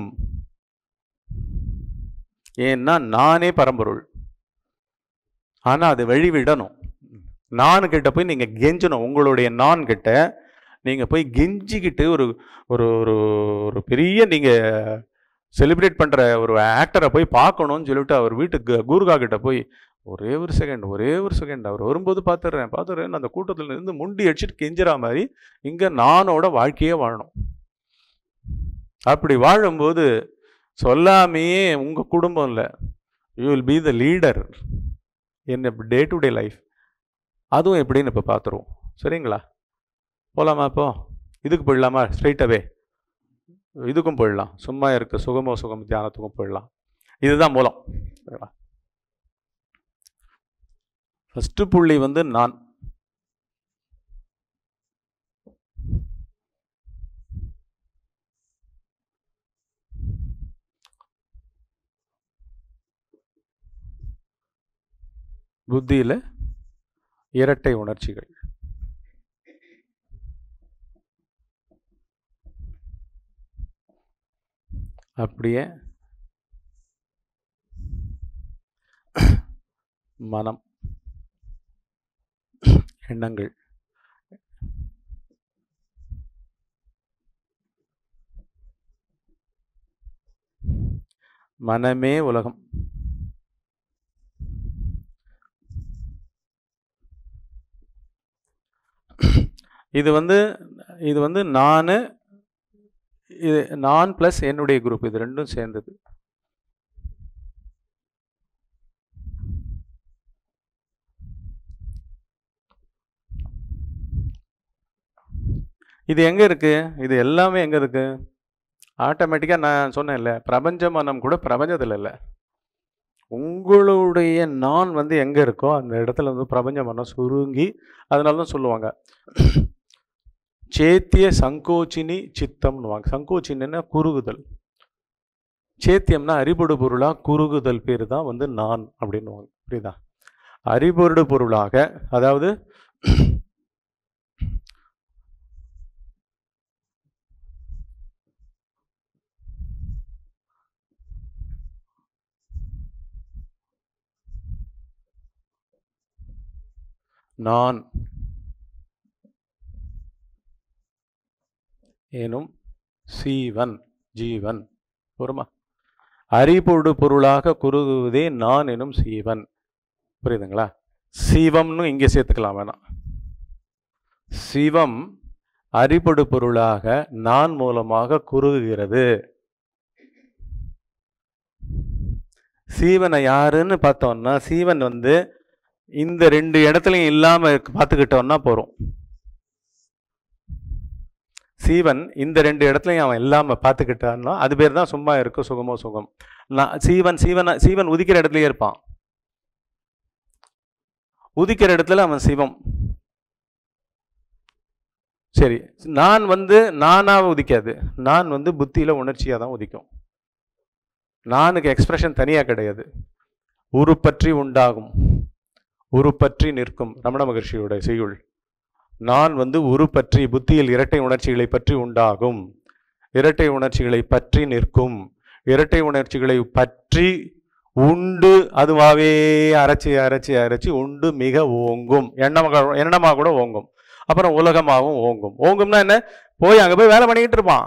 ஏன்னா நானே பரம்பொருள். ஆனா அது வழிவிடணும். நான் கிட்ட போய் நீங்க கெஞ்சணும். உங்களுடைய நான் கிட்ட நீங்க போய் கெஞ்சிக்கிட்டு ஒரு ஒரு ஒரு பெரிய நீங்க செலிப்ரேட் பண்ணுற ஒரு ஆக்டரை போய் பார்க்கணும்னு சொல்லிட்டு அவர் வீட்டுக்கு கூர்கா கிட்ட போய் ஒரே ஒரு செகண்ட் ஒரே ஒரு செகண்ட் அவர் வரும்போது பார்த்துடுறேன் பார்த்துடுறேன் அந்த கூட்டத்தில் இருந்து முண்டி அடிச்சுட்டு கெஞ்சிற மாதிரி இங்கே நானோட வாழ்க்கையே வாழணும். அப்படி வாழும்போது சொல்லாமையே உங்கள் குடும்பம் இல்லை, you will be the leader in day to day life. அதுவும் எப்படின்னு இப்போ பார்த்துருவோம். சரிங்களா? போகலாமா? இப்போ இதுக்கு போயிடலாமா? ஸ்ட்ரைட்டாகவே இதுக்கும் போயிடலாம். சும்மா இருக்க சுகமோ சுகம் தியானத்துக்கும் போயிடலாம். இதுதான் மூலம். ஃபர்ஸ்ட் புள்ளி வந்து நான். புத்தியில இரட்டை உணர்ச்சிகள். அப்படியே மனம், எண்ணங்கள், மனமே உலகம். இது வந்து இது வந்து நான் இது நான் பிளஸ் என்னுடைய குரூப், இது ரெண்டும் சேர்ந்தது. இது எங்கே இருக்குது? இது எல்லாமே எங்கே இருக்குது? ஆட்டோமேட்டிக்காக நான் சொன்னேன்ல, பிரபஞ்ச மனம் கூட பிரபஞ்சத்தில் இல்லை. உங்களுடைய நான் வந்து எங்கே இருக்கோ அந்த இடத்துல வந்து பிரபஞ்ச மனம் சுருங்கி, அதனால தான் சொல்லுவாங்க சேத்திய சங்கோச்சினி சித்தம்னுவாங்க. சங்கோச்சின்னா குறுகுதல், சேத்தியம்னா அறிபொடு பொருளாக குறுகுதல் பேர் தான் வந்து நான் அப்படின்னுவாங்க. புரியுதா? அறிபொருடு பொருளாக, அதாவது நான் எனும் சீவன் ஜீவன் பொறுமா அறிபொடு பொருளாக குறுகுவதே நான் எனும் சீவன். புரியுதுங்களா? சிவம்னு இங்கே சேர்த்துக்கலாம் வேணாம். சிவம் அறிபொடு பொருளாக நான் மூலமாக குறுகுகிறது. சீவனை யாருன்னு பார்த்தோம்னா, சீவன் வந்து இந்த ரெண்டு இடத்துலையும் இல்லாமல் பார்த்துக்கிட்டோம்னா போகிறோம். சீவன் இந்த ரெண்டு இடத்துலையும் அவன் இல்லாமல் பார்த்துக்கிட்டான்னா அது பேர் தான் சும்மா இருக்கும் சுகமோ சுகம். நான் சீவன் சீவன் சீவன் உதிக்கிற இடத்துலயே இருப்பான். உதிக்கிற இடத்துல அவன் சிவம். சரி, நான் வந்து நானாக உதிக்காது. நான் வந்து புத்தியில் உணர்ச்சியாக தான் உதிக்கும். நானுக்கு எக்ஸ்பிரஷன் தனியாக கிடையாது. உருப்பற்றி உண்டாகும், உருப்பற்றி நிற்கும். ரமண மகர்ஷியோட செய்யுள். நான் வந்து உருப்பற்றி புத்தியில் இரட்டை உணர்ச்சிகளை பற்றி உண்டாகும், இரட்டை உணர்ச்சிகளை பற்றி நிற்கும், இரட்டை உணர்ச்சிகளை பற்றி உண்டு அதுவாகவே அரைச்சி அரைச்சி அரைச்சி உண்டு மிக ஓங்கும். எண்ணமாக எண்ணமாக கூட ஓங்கும். அப்புறம் உலகமாகவும் ஓங்கும். ஓங்கும்னா என்ன? போய் அங்கே போய் வேலை பண்ணிக்கிட்டு இருப்பான்.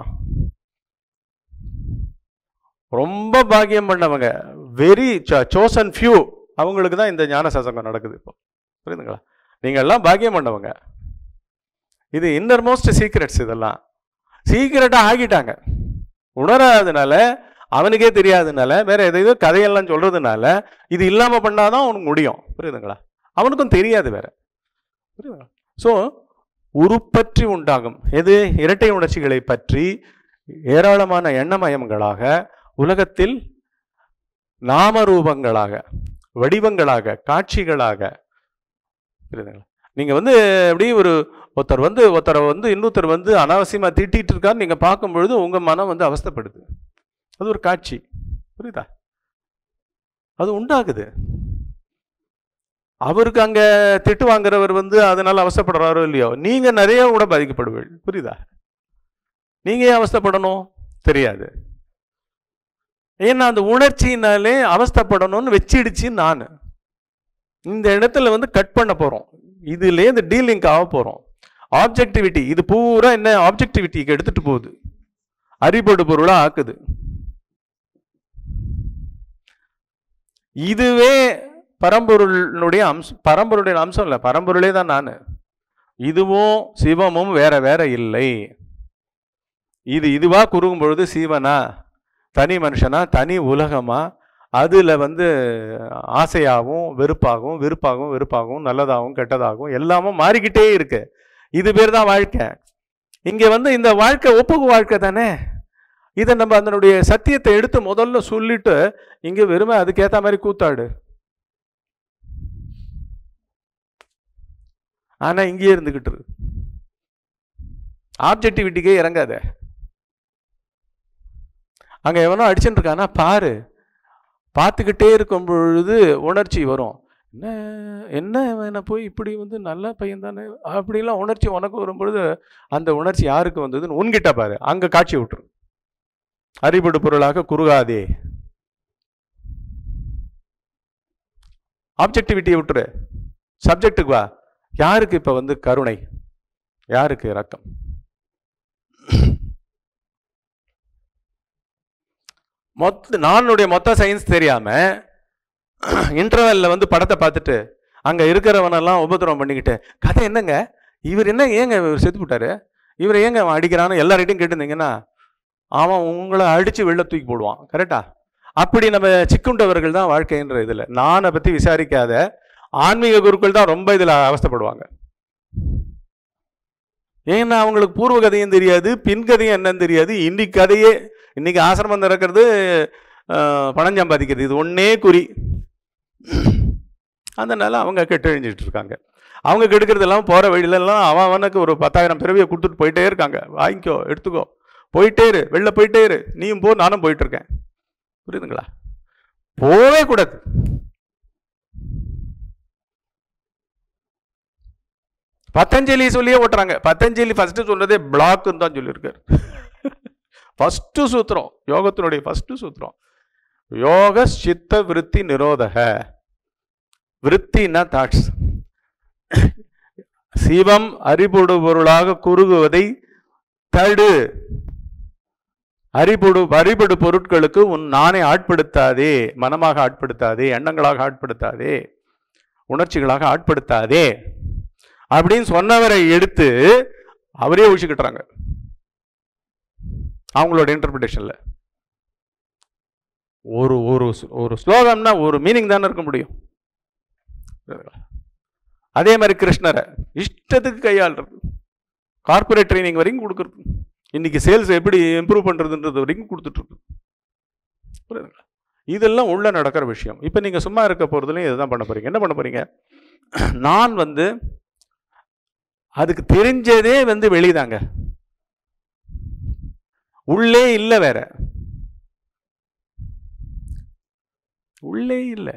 ரொம்ப பாக்கியம் பண்ணவங்க, வெரி சோசன் ஃபியூ, அவங்களுக்கு தான் இந்த ஞான சசங்கம் நடக்குது இப்போ. புரியுதுங்களா? நீங்கள் எல்லாம் பாக்கியம் பண்ணவங்க. இது இன்னர்மோஸ்ட் சீக்ரெட்ஸ். இதெல்லாம் சீக்ரெட்டாக ஆகிட்டாங்க. உணராதனால, அவனுக்கே தெரியாதனால, வேற எதையோ கதையெல்லாம் சொல்றதுனால இது இல்லாமல் பண்ணாதான் அவனுக்கு முடியும். புரியுதுங்களா? அவனுக்கும் தெரியாது வேற. புரியுதுங்களா? ஸோ உருப்பற்றி உண்டாகும் எது? இரட்டை உணர்ச்சிகளை பற்றி ஏராளமான எண்ணமயங்களாக உலகத்தில் நாமரூபங்களாக, வடிவங்களாக, காட்சிகளாக. புரியுதுங்களா? நீங்க வந்து எப்படி ஒரு ஒருத்தர் வந்து ஒருத்தரை வந்து இன்னொருத்தர் வந்து அனாவசியமா திட்டிட்டு இருக்காரு, நீங்க பார்க்கும் பொழுது உங்க மனம் வந்து அவஸ்தைப்படுது. அது ஒரு காட்சி. புரியுதா? அது உண்டாகுது. அவருக்கு அங்க திட்டு வாங்குறவர் வந்து அதனால அவஸ்தைப்படுறாரோ இல்லையோ, நீங்க நிறைய கூட பாதிக்கப்படுவீர்கள். புரியுதா? நீங்க ஏன் அவஸ்தைப்படணும்? தெரியாது. ஏன்னா அந்த உணர்ச்சினாலே அவஸ்தைப்படணும்னு வச்சிடுச்சு. நான் இந்த இடத்துல வந்து கட் பண்ண போறோம். இதுல இந்த டீலிங்க் ஆக போறோம். ஆப்ஜெக்டிவிட்டி, இது பூரா என்ன ஆப்ஜெக்டிவிட்டிக்கு எடுத்துட்டு போகுது, அறிபொடு பொருளா ஆக்குது. இதுவே பரம்பொருளுடைய அம்சம். பரம்பொருளுடைய அம்சம் இல்லை, பரம்பொருளே தான் நான். இதுவும் சிவமும் வேற வேற இல்லை. இது இதுவா குறுகும் பொழுது சிவனா, தனி மனுஷனா, தனி உலகமா, அதில் வந்து ஆசையாகவும் வெறுப்பாகவும் வெறுப்பாகவும் வெறுப்பாகவும் நல்லதாகவும் கெட்டதாகவும் எல்லாமும் மாறிக்கிட்டே இருக்கு. இது பேர் தான் வாழ்க்கை. இங்கே வந்து இந்த வாழ்க்கை ஒப்புக்கு வாழ்க்கை தானே. இதை நம்ம அதனுடைய சத்தியத்தை எடுத்து முதல்ல சொல்லிட்டு இங்கே வெறுமை அதுக்கேற்ற மாதிரி கூத்தாடு. ஆனால் இங்கேயே இருந்துக்கிட்டு இருக்கு. ஆப்ஜெக்டிவிட்டிக்கே இறங்காத. அங்கே எவனோ அடிச்சுட்டு இருக்கானா பாரு. பார்த்துக்கிட்டே இருக்கும் பொழுது உணர்ச்சி வரும். என்ன என்ன என்ன போய் இப்படி வந்து நல்ல பையன் தானே அப்படிலாம் உணர்ச்சி உனக்கு வரும்பொழுது அந்த உணர்ச்சி யாருக்கு வந்ததுன்னு உன்கிட்ட பாரு. அங்கே காட்சி விட்டுரு. அறிபொடு பொருளாக குறுகாதே. ஆப்ஜெக்டிவிட்டியை விட்டுரு, சப்ஜெக்டுக்கு வா. யாருக்கு இப்போ வந்து கருணை, யாருக்கு இரக்கம்? மொத்த நானுடைய மொத்த சயின்ஸ் தெரியாம இன்டர்வெல்ல வந்து படத்தை பார்த்துட்டு அங்க இருக்கிறவனெல்லாம் உபத்திரவம் பண்ணிக்கிட்டு கதை என்னங்க, இவர் என்ன ஏங்க இவர் செத்து விட்டாரு, இவர் ஏங்க அவன் அடிக்கிறான்னு எல்லார்கிட்டையும் கேட்டுருந்தீங்கன்னா அவன் உங்களை அடிச்சு வெளில தூக்கி போடுவான். கரெக்டா? அப்படி நம்ம சிக்குண்டவர்கள் தான் வாழ்க்கைன்ற இதுல. நானை பத்தி விசாரிக்காத ஆன்மீக குருக்கள் தான் ரொம்ப இதுல அவஸ்தைப்படுவாங்க. ஏன்னா அவங்களுக்கு பூர்வ கதையும் தெரியாது, பின் கதையும் என்னன்னு தெரியாது. இன்னைக்கு கதையே, இன்னைக்கு ஆசிரமம் திறக்கிறது, பணம் சம்பாதிக்கிறது, இது ஒன்னே குறி. அதனால அவங்க கெட்டழிஞ்சிட்டு இருக்காங்க. அவங்க கெடுக்கிறதெல்லாம் போகிற வழியிலெல்லாம் அவன் அவனுக்கு ஒரு பத்தாயிரம் பிறவியை கொடுத்துட்டு போயிட்டே இருக்காங்க. வாங்கிக்கோ, எடுத்துக்கோ, போயிட்டே இரு, வெளில போயிட்டே இரு, நீயும் போ, நானும் போயிட்டு இருக்கேன். புரியுதுங்களா? போவே கூடாது. பத்தஞ்சலி சொல்லியே ஓட்டுறாங்க. பத்தஞ்சலி ஃபர்ஸ்ட் சொன்னதே பிளாக்குன்னு தான் சொல்லியிருக்காரு. ஃபர்ஸ்ட் சூத்திரம், யோகத்தினுடைய ஃபர்ஸ்ட் சூத்திரம், யோக சித்த விருத்தி நிரோதக. விருத்தின்னா தாட்ஸ். சிவம் அறிபொடு பொருளாக குறுகுவதை தடு. அறிபொடு அறிபடு பொருட்களுக்கு உன் நானே ஆட்படுத்தாதே, மனமாக ஆட்படுத்தாதே, எண்ணங்களாக ஆட்படுத்தாதே, உணர்ச்சிகளாக ஆட்படுத்தாதே அப்படின்னு சொன்னவரை எடுத்து அவரே ஒழிச்சுக்கிட்டாங்க அவங்களோட இன்டர்பிரிட்டேஷன்ல. ஒரு ஒரு ஒரு ஸ்லோகம்னா ஒரு மீனிங் தானே இருக்க முடியும். அதே மாதிரி கிருஷ்ணரை இஷ்டத்துக்கு கையாளுறது, கார்பரேட் ட்ரைனிங் வரைக்கும் கொடுக்குறது, இன்னைக்கு சேல்ஸ் எப்படி இம்ப்ரூவ் பண்ணுறதுன்றது வரைக்கும் கொடுத்துட்ருக்கு. புரியுதுங்களா? இதெல்லாம் உள்ள நடக்கிற விஷயம். இப்போ நீங்கள் சும்மா இருக்க போகிறதுலையும் இதுதான் பண்ண போகிறீங்க. என்ன பண்ண போகிறீங்க? நான் வந்து அதுக்கு தெரிஞ்சதே வந்து வெளிதாங்க, உள்ளே இல்லை, வேற உள்ளே இல்லை.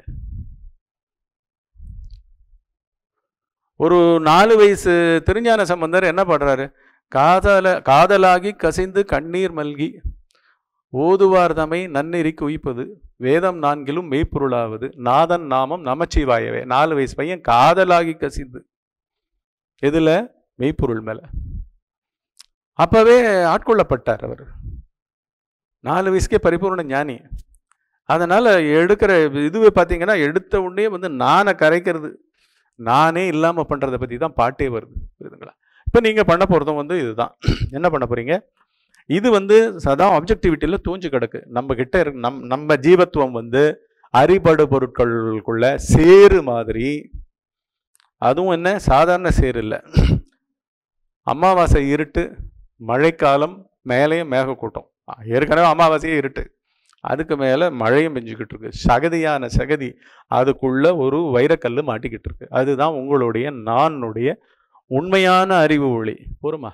ஒரு நாலு வயசு திருஞான சம்பந்தர் என்ன பண்றாரு? காதல காதலாகி கசிந்து கண்ணீர் மல்கி ஓதுவார் தமை நன்னெறி குவிப்பது வேதம் நான்கிலும் மெய்ப்பொருளாவது நாதன் நாமம் நமச்சிவாயவே. நாலு வயசு பையன் காதலாகி கசிந்து எதுல? மெய்ப்பொருள் மேல. அப்பவே ஆட்கொள்ளப்பட்டார் அவர். நாலு வயசுக்கே பரிபூர்ண ஞானி. அதனால எடுக்கிற இதுவே பார்த்தீங்கன்னா எடுத்த உடனே வந்து நானை கரைக்கிறது, நானே இல்லாமல் பண்ணுறதை பற்றி தான் பாட்டே வருது. புரியுதுங்களா? இப்போ நீங்கள் பண்ண போகிறதும் வந்து இதுதான். என்ன பண்ண போகிறீங்க? இது வந்து சதா ஆப்ஜெக்டிவிட்டியில் தூஞ்சு கிடக்கு. நம்ம கிட்ட இருக்கு நம் நம்ம ஜீவத்துவம் வந்து அறிபடு பொருட்களுக்குள்ள சேரு மாதிரி. அதுவும் என்ன சாதாரண சேரு இல்லை. அமாவாசை இருட்டு, மழைக்காலம், மேலேயும் மேகக்கூட்டம். ஏற்கனவே அமாவாசையே இருட்டு, அதுக்கு மேலே மழையும் பெஞ்சுக்கிட்டு இருக்கு. சகதியான சகதி, அதுக்குள்ள ஒரு வைரக்கல் மாட்டிக்கிட்டு இருக்கு. அதுதான் உங்களுடைய நானுடைய உண்மையான அறிவு ஒளி. போருமா?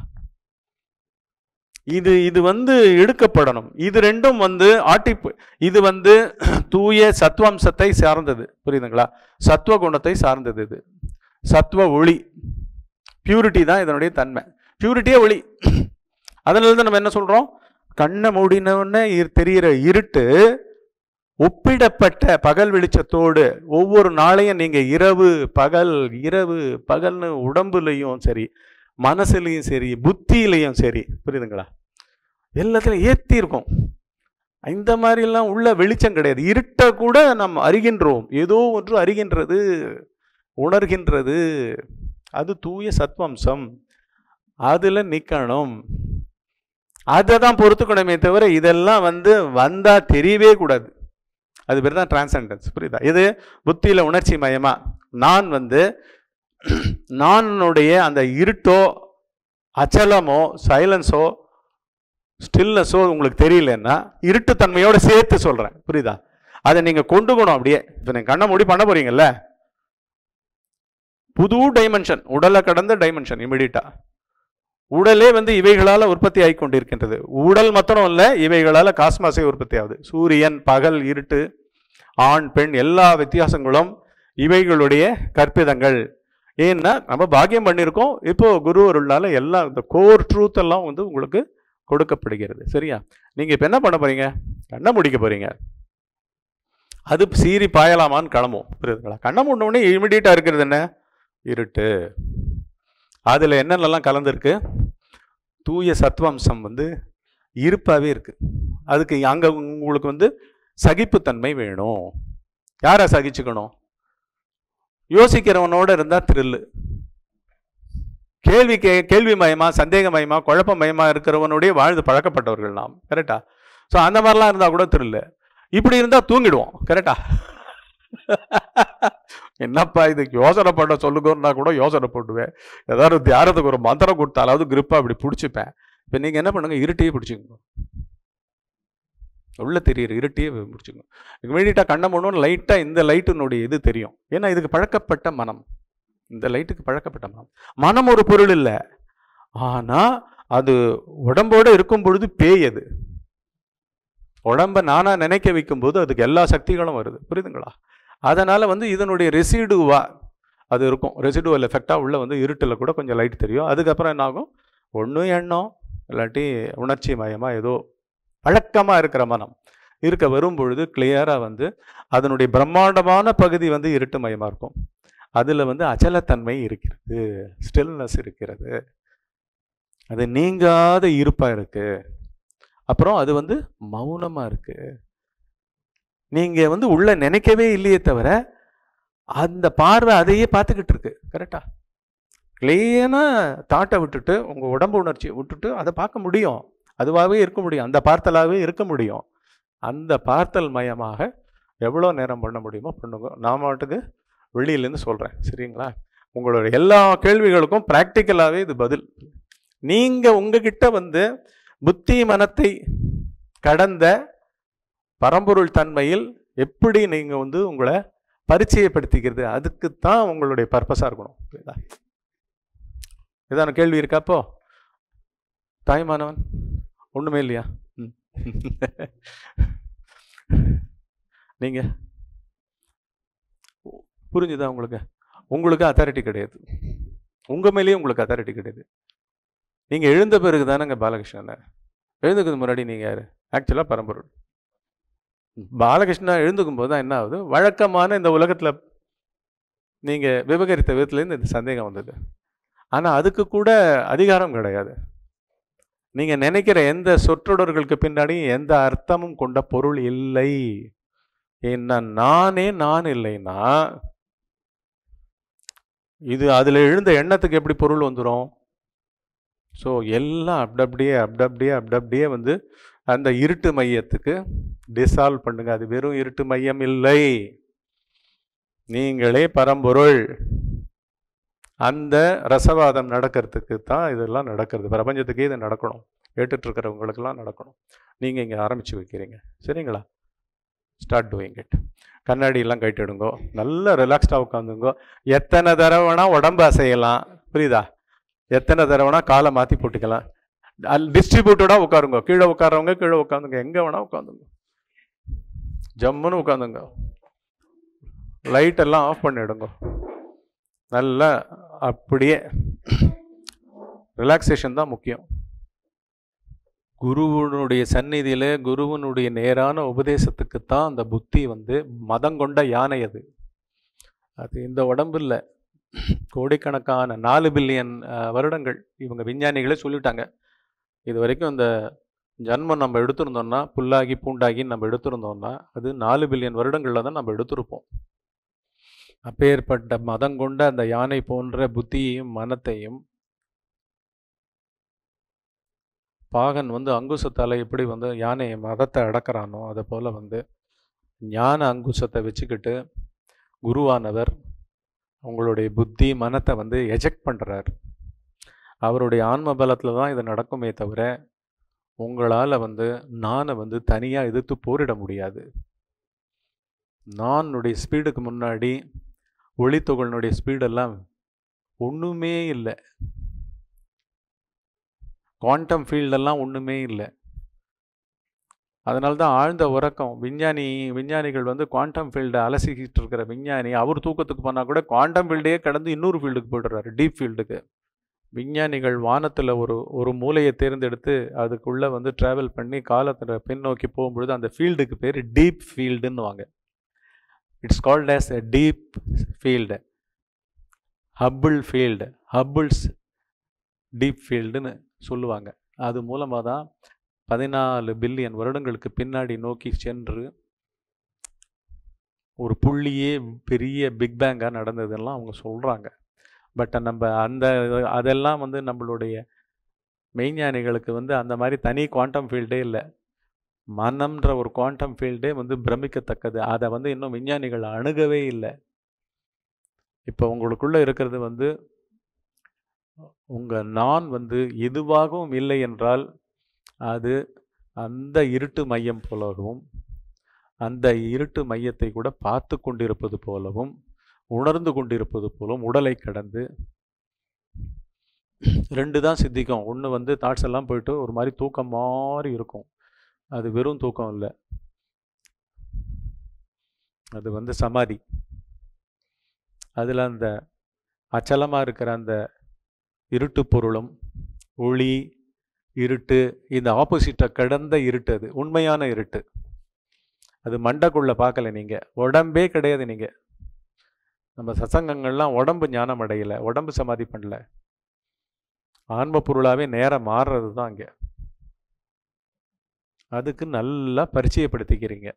இது இது வந்து எடுக்கப்படணும். இது ரெண்டும் வந்து ஆட்டி, இது வந்து தூய சத்வம்சத்தை சார்ந்தது. புரியுதுங்களா? சத்துவ குணத்தை சார்ந்தது. இது சத்துவ ஒளி, பியூரிட்டி தான் இதனுடைய தன்மை. பியூரிட்டியே ஒளி. அதனால தான் நம்ம என்ன சொல்றோம்? கண்ணை மூடினோடனே தெரிகிற இருட்டு ஒப்பிடப்பட்ட பகல் வெளிச்சத்தோடு ஒவ்வொரு நாளையும் நீங்க இரவு பகல் இரவு பகல்னு உடம்புலையும் சரி, மனசுலையும் சரி, புத்தியிலையும் சரி, புரியுதுங்களா, எல்லாத்துலையும் ஏற்றி இருக்கும். இந்த மாதிரிலாம் உள்ள வெளிச்சம் கிடையாது. இருட்டை கூட நாம் அறிகின்றோம். ஏதோ ஒன்று அறிகின்றது, உணர்கின்றது. அது தூய சத்வம்சம். அதுல நிக்கணும். அதை தான் பொறுத்துக்கணுமே தவிர இதெல்லாம் வந்து வந்தா தெரியவே கூடாது. அது பேர் தான் டிரான்செண்டன்ஸ். புரியுதா? இது புத்தியில உணர்ச்சி மயமா நான் வந்து நானுடைய அந்த இருட்டோ அச்சலமோ சைலன்ஸோ ஸ்டில்னஸோ உங்களுக்கு தெரியலன்னா இருட்டுத்தன்மையோட சேர்த்து சொல்றேன். புரியுதா? அதை நீங்க கொண்டுக்கணும் அப்படியே. இப்போ நீங்க கண்ணை மூடி பண்ண போறீங்கல்ல, புது டைமென்ஷன், உடலை கடந்த டைமென்ஷன். இமிடியட்டா உடலே வந்து இவைகளால் உற்பத்தி ஆகி கொண்டிருக்கின்றது. உடல் மாத்திரம் இல்லை, இவைகளால் காஸ்மாஸே உற்பத்தி ஆகுது. சூரியன், பகல், இருட்டு, ஆண், பெண், எல்லா வித்தியாசங்களும் இவைகளுடைய கற்பிதங்கள். ஏன்னா நம்ம பாக்கியம் பண்ணியிருக்கோம். இப்போ குரு அருள்னால எல்லாம் இந்த கோர் ட்ரூத் எல்லாம் வந்து உங்களுக்கு கொடுக்கப்படுகிறது. சரியா? நீங்க இப்ப என்ன பண்ண போறீங்க? கண்ணை முடிக்க போறீங்க. அது சீறி பாயலாமான்னு கிளம்பும். புரியுதுங்களா? கண்ணை மூடின உடனே இமிடியேட்டா இருக்கிறது என்ன? இருட்டு. அதுல என்னென்னலாம் கலந்துருக்கு? தூய சத்வம்சம் வந்து இருப்பாவே இருக்கு. அதுக்கு அங்க உங்களுக்கு வந்து சகிப்புத்தன்மை வேணும். யாரை சகிச்சுக்கணும்? யோசிக்கிறவனோட இருந்தா த்ரில்லு. கேள்வி கே கேள்வி மயமா, சந்தேக மயமா, குழப்ப மயமா இருக்கிறவனுடைய வாழ்ந்து பழக்கப்பட்டவர்கள் நாம். கரெக்டா? ஸோ அந்த மாதிரிலாம் இருந்தா கூட த்ரில்லு. இப்படி இருந்தா தூங்கிடுவோம். கரெக்டா? என்னப்பா இதுக்கு யோசனை பண்ண சொல்லுங்கன்னா கூட யோசனை பண்ணுவேன். ஏதாவது தியானத்துக்கு ஒரு மந்திரம் கொடுத்தாலாவது கிரிப்பா அப்படி பிடிச்சிப்பேன். இப்போ நீங்கள் என்ன பண்ணுங்க, இருட்டையே பிடிச்சிக்கோங்க. உள்ள தெரியுற இருட்டையே பிடிச்சிக்கோங்க. இமீடியட்டாக கண்ணை மூடணும், லைட்டாக இந்த லைட்டினுடைய இது தெரியும். ஏன்னா இதுக்கு பழக்கப்பட்ட மனம், இந்த லைட்டுக்கு பழக்கப்பட்ட மனம். மனம் ஒரு பொருள் இல்லை, ஆனால் அது உடம்போடு இருக்கும் பொழுது பேய். அது உடம்பை நானா நினைக்க வைக்கும் போது அதுக்கு எல்லா சக்திகளும் வருது. புரியுதுங்களா? அதனால் வந்து இதனுடைய ரெசிடுவா அது இருக்கும். ரெசிடுவல் எஃபெக்டாக உள்ள வந்து இருட்டில் கூட கொஞ்சம் லைட் தெரியும். அதுக்கப்புறம் என்ன ஆகும், ஒன்றும் எண்ணம் இல்லாட்டி உணர்ச்சி மயமாக ஏதோ பழக்கமாக இருக்கிற மனம் இருக்க வரும் பொழுது கிளியராக வந்து அதனுடைய பிரம்மாண்டமான பகுதி வந்து இருட்டு மயமாக இருக்கும். அதில் வந்து அச்சலத்தன்மை இருக்கிறது, ஸ்டில்னஸ் இருக்கிறது, அது நீங்காத இருப்பாக இருக்குது. அப்புறம் அது வந்து மௌனமாக இருக்குது. நீங்கள் வந்து உள்ள நினைக்கவே இல்லையே தவிர அந்த பார்வை அதையே பார்த்துக்கிட்டு இருக்கு. கரெக்டாக கிளியராக தாட்டை விட்டுட்டு உங்கள் உடம்பு உணர்ச்சியை விட்டுட்டு அதை பார்க்க முடியும். அதுவாகவே இருக்க முடியும், அந்த பார்த்தலாகவே இருக்க முடியும். அந்த பார்த்தல் மயமாக எவ்வளோ நேரம் பண்ண முடியுமோ பண்ணுங்க. நான் மாட்டுக்கு வெளியிலேருந்து சொல்கிறேன், சரிங்களா? உங்களோட எல்லா கேள்விகளுக்கும் ப்ராக்டிக்கலாகவே இது பதில். நீங்கள் உங்ககிட்ட வந்து புத்தி மனத்தை கடந்த பரம்பொருள் தன்மையில் எப்படி நீங்கள் வந்து உங்களை பரிச்சயப்படுத்திக்கிறது, அதுக்குத்தான் உங்களுடைய பர்பஸாக இருக்கணும். புரியுதா? இதான கேள்வி இருக்காப்போ? தாய்மானவன் ஒன்றுமே இல்லையா? ம் நீங்கள் புரிஞ்சுதா உங்களுக்கு? உங்களுக்கு அத்தாரிட்டி கிடையாது, உங்கள் மேலேயே உங்களுக்கு அத்தாரிட்டி கிடையாது. நீங்கள் எழுந்த பிறகு தானேங்க பாலகிருஷ்ணன். எழுந்துக்கிறது முன்னாடி நீங்கள் யார்? ஆக்சுவலாக பரம்பொருள். பாலகிருஷ்ணன் எழுந்துக்கும் போது தான் என்ன ஆகுது, வழக்கமான இந்த உலகத்தில் நீங்கள் விவகரித்த விதத்துலேருந்து இந்த சந்தேகம் வந்தது. ஆனால் அதுக்கு கூட அதிகாரம் கிடையாது. நீங்கள் நினைக்கிற எந்த சொற்றொடர்களுக்கு பின்னாடி எந்த அர்த்தமும் கொண்ட பொருள் இல்லை. என்ன நானே நான் இல்லைன்னா இது அதில் எழுந்த எண்ணத்துக்கு எப்படி பொருள் வந்துடும்? ஸோ எல்லாம் அப்டப்டியே அப்டப்டியே அப்டப்டியே வந்து அந்த இருட்டு மையத்துக்கு டிசால்வ் பண்ணுங்க. அது வெறும் இருட்டு மையம் இல்லை, நீங்களே பரம்பொருள். அந்த ரசவாதம் நடக்கிறதுக்கு தான் இதெல்லாம் நடக்கிறது. பிரபஞ்சத்துக்கே இது நடக்கணும், கேட்டுட்டு இருக்கிறவங்களுக்கெல்லாம் நடக்கணும். நீங்கள் இங்கே ஆரம்பித்து வைக்கிறீங்க, சரிங்களா? Start doing it. கண்ணாடியெல்லாம் கைட்டிடுங்கோ, நல்லா ரிலாக்ஸ்டாக உட்காந்துங்கோ. எத்தனை தடவைனா உடம்பு அசையலாம், புரியுதா? எத்தனை தடவைனா காலை மாற்றி போட்டுக்கலாம். டிஸ்ட்ரிபியூட்டடாக உட்காருங்க. கீழே உட்காரவங்க கீழே உட்காந்துங்க, எங்கே வேணால் உட்காந்துங்க, ஜம்முன்னு உட்காந்துங்க. லைட்டெல்லாம் ஆஃப் பண்ணிவிடுங்க. நல்லா அப்படியே ரிலாக்ஸேஷன் தான் முக்கியம். குருவனுடைய சந்நிதியில் குருவனுடைய நேரான உபதேசத்துக்கு தான் அந்த புத்தி வந்து மதங்கொண்ட யானை. அது அது இந்த உடம்பு இல்லை. கோடிக்கணக்கான நாலு பில்லியன் வருடங்கள் இவங்க விஞ்ஞானிகளே சொல்லிட்டாங்க. இது வரைக்கும் இந்த ஜன்மம் நம்ம எடுத்திருந்தோம்னா, புல்லாகி பூண்டாகி நம்ம எடுத்திருந்தோம்னா அது நாலு பில்லியன் வருடங்களில் தான் நம்ம எடுத்திருப்போம். அப்பேற்பட்ட மதங்கொண்ட அந்த யானை போன்ற புத்தியையும் மனத்தையும் பாகன் வந்து அங்குசத்தால் எப்படி வந்து யானை மதத்தை அடக்கிறானோ அதை போல் வந்து ஞான அங்குசத்தை வச்சுக்கிட்டு குருவானவர் உங்களுடைய புத்தி மனத்தை வந்து எஜெக்ட் பண்ணுறார். அவருடைய ஆன்ம பலத்தில் தான் இது நடக்குமே தவிர உங்களால் வந்து நானை வந்து தனியாக எதிர்த்து போரிட முடியாது. நானுடைய ஸ்பீடுக்கு முன்னாடி ஒளித்துகளினுடைய ஸ்பீடெல்லாம் ஒன்றுமே இல்லை. குவாண்டம் ஃபீல்டெல்லாம் ஒன்றுமே இல்லை. அதனால தான் ஆழ்ந்த உறக்கம். விஞ்ஞானி விஞ்ஞானிகள் வந்து குவாண்டம் ஃபீல்டை அலசிக்கிட்டு இருக்கிற விஞ்ஞானி அவர் தூக்கத்துக்கு போனால் கூட குவாண்டம் ஃபீல்டையே கடந்து இன்னொரு ஃபீல்டுக்கு போய்டுறாரு, டீப் ஃபீல்டுக்கு. விஞ்ஞானிகள் வானத்தில் ஒரு ஒரு மூலையை தேர்ந்தெடுத்து அதுக்குள்ளே வந்து ட்ராவல் பண்ணி காலத்தில் பின்னோக்கி போகும்பொழுது அந்த ஃபீல்டுக்கு பேர் டீப் ஃபீல்டுன்னு வாங்க. It's called as a deep field, Hubble field, Hubble's deep ஃபீல்டுன்னு சொல்லுவாங்க. அது மூலமாக தான் பதினாலு பில்லியன் வருடங்களுக்கு பின்னாடி நோக்கி சென்று ஒரு புள்ளியே பெரிய பிக் பேங்காக நடந்ததெல்லாம் அவங்க சொல்கிறாங்க. பட் நம்ம அந்த அதெல்லாம் வந்து நம்மளுடைய மெய்ஞானிகளுக்கு வந்து அந்த மாதிரி தனி குவாண்டம் ஃபீல்டே இல்லை. மனம்ன்ற ஒரு குவாண்டம் ஃபீல்டே வந்து பிரமிக்கத்தக்கது. அதை வந்து இன்னும் விஞ்ஞானிகள் அணுகவே இல்லை. இப்போ உங்களுக்குள்ளே இருக்கிறது வந்து உங்கள் நான் வந்து எதுவாகவும் இல்லை என்றால் அது அந்த இருட்டு மையம் போலவும், அந்த இருட்டு மையத்தை கூட பார்த்து கொண்டிருப்பது போலவும், உணர்ந்து கொண்டிருப்பது போலவும் உடலை கடந்து ரெண்டு தான் சித்திக்கும். ஒன்று வந்து தாட்ஸ் எல்லாம் போயிட்டு ஒரு மாதிரி தூக்கம் மாதிரி இருக்கும். அது வெறும் தூக்கம் இல்லை, அது வந்து சமாதி. அதில் அந்த அச்சலமாக இருக்கிற அந்த இருட்டு பொருளும் ஒளி இருட்டு, இந்த ஆப்போசிட்டை கடந்த இருட்டு, அது உண்மையான இருட்டு. அது மண்டைக்குள்ளே பார்க்கல நீங்கள், உடம்பே கிடையாது. நீங்கள் நம்ம சசங்கங்கள்லாம் உடம்பு ஞானம் அடையலை, உடம்பு சமாதி பண்ணல, ஆன்ம பொருளாகவே நேரம் மாறுறது தான் அங்கே. அதுக்கு நல்லா பரிச்சயப்படுத்திக்கிறீங்க.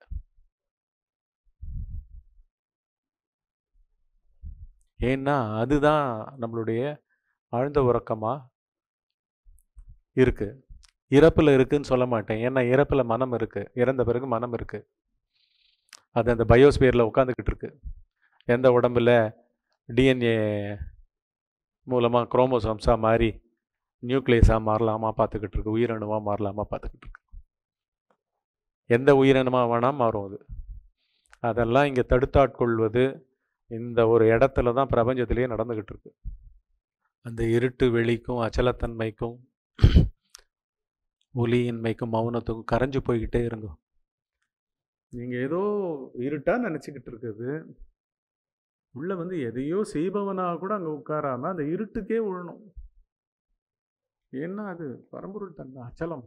ஏன்னா அதுதான் நம்மளுடைய ஆழ்ந்த உறக்கமாக இருக்குது. இறப்பில் இருக்குதுன்னு சொல்ல மாட்டேன், ஏன்னா இறப்பில் மனம் இருக்குது, இறந்த பிறகு மனம் இருக்குது. அது அந்த பயோஸ்பியரில் உட்காந்துக்கிட்டு இருக்கு. எந்த உடம்பில் டிஎன்ஏ மூலமாக குரோமோசோம்ஸாக மாறி நியூக்ளியஸாக மாறலாமா பார்த்துக்கிட்டு இருக்கு, உயிரணுவாக மாறலாமா பார்த்துக்கிட்டு இருக்கு. எந்த உயிரினமாக வேணால் மாறும் அது. அதெல்லாம் இங்கே தடுத்தாட்கொள்வது இந்த ஒரு இடத்துல தான் பிரபஞ்சத்திலேயே நடந்துக்கிட்டு இருக்கு. அந்த இருட்டு வெளிக்கும் அச்சலத்தன்மைக்கும் ஒலியின்மைக்கும் மௌனத்துக்கும் கரைஞ்சு போய்கிட்டே இருங்க. நீங்கள் ஏதோ இருட்டாக நினச்சிக்கிட்டு இருக்குது, உள்ளே வந்து எதையோ செய்பவனாக கூட அங்கே உட்காராமல் அந்த இருட்டுக்கே விழணும். ஏன்னா அது பரம்பொருள் தன்மை, அச்சலம்,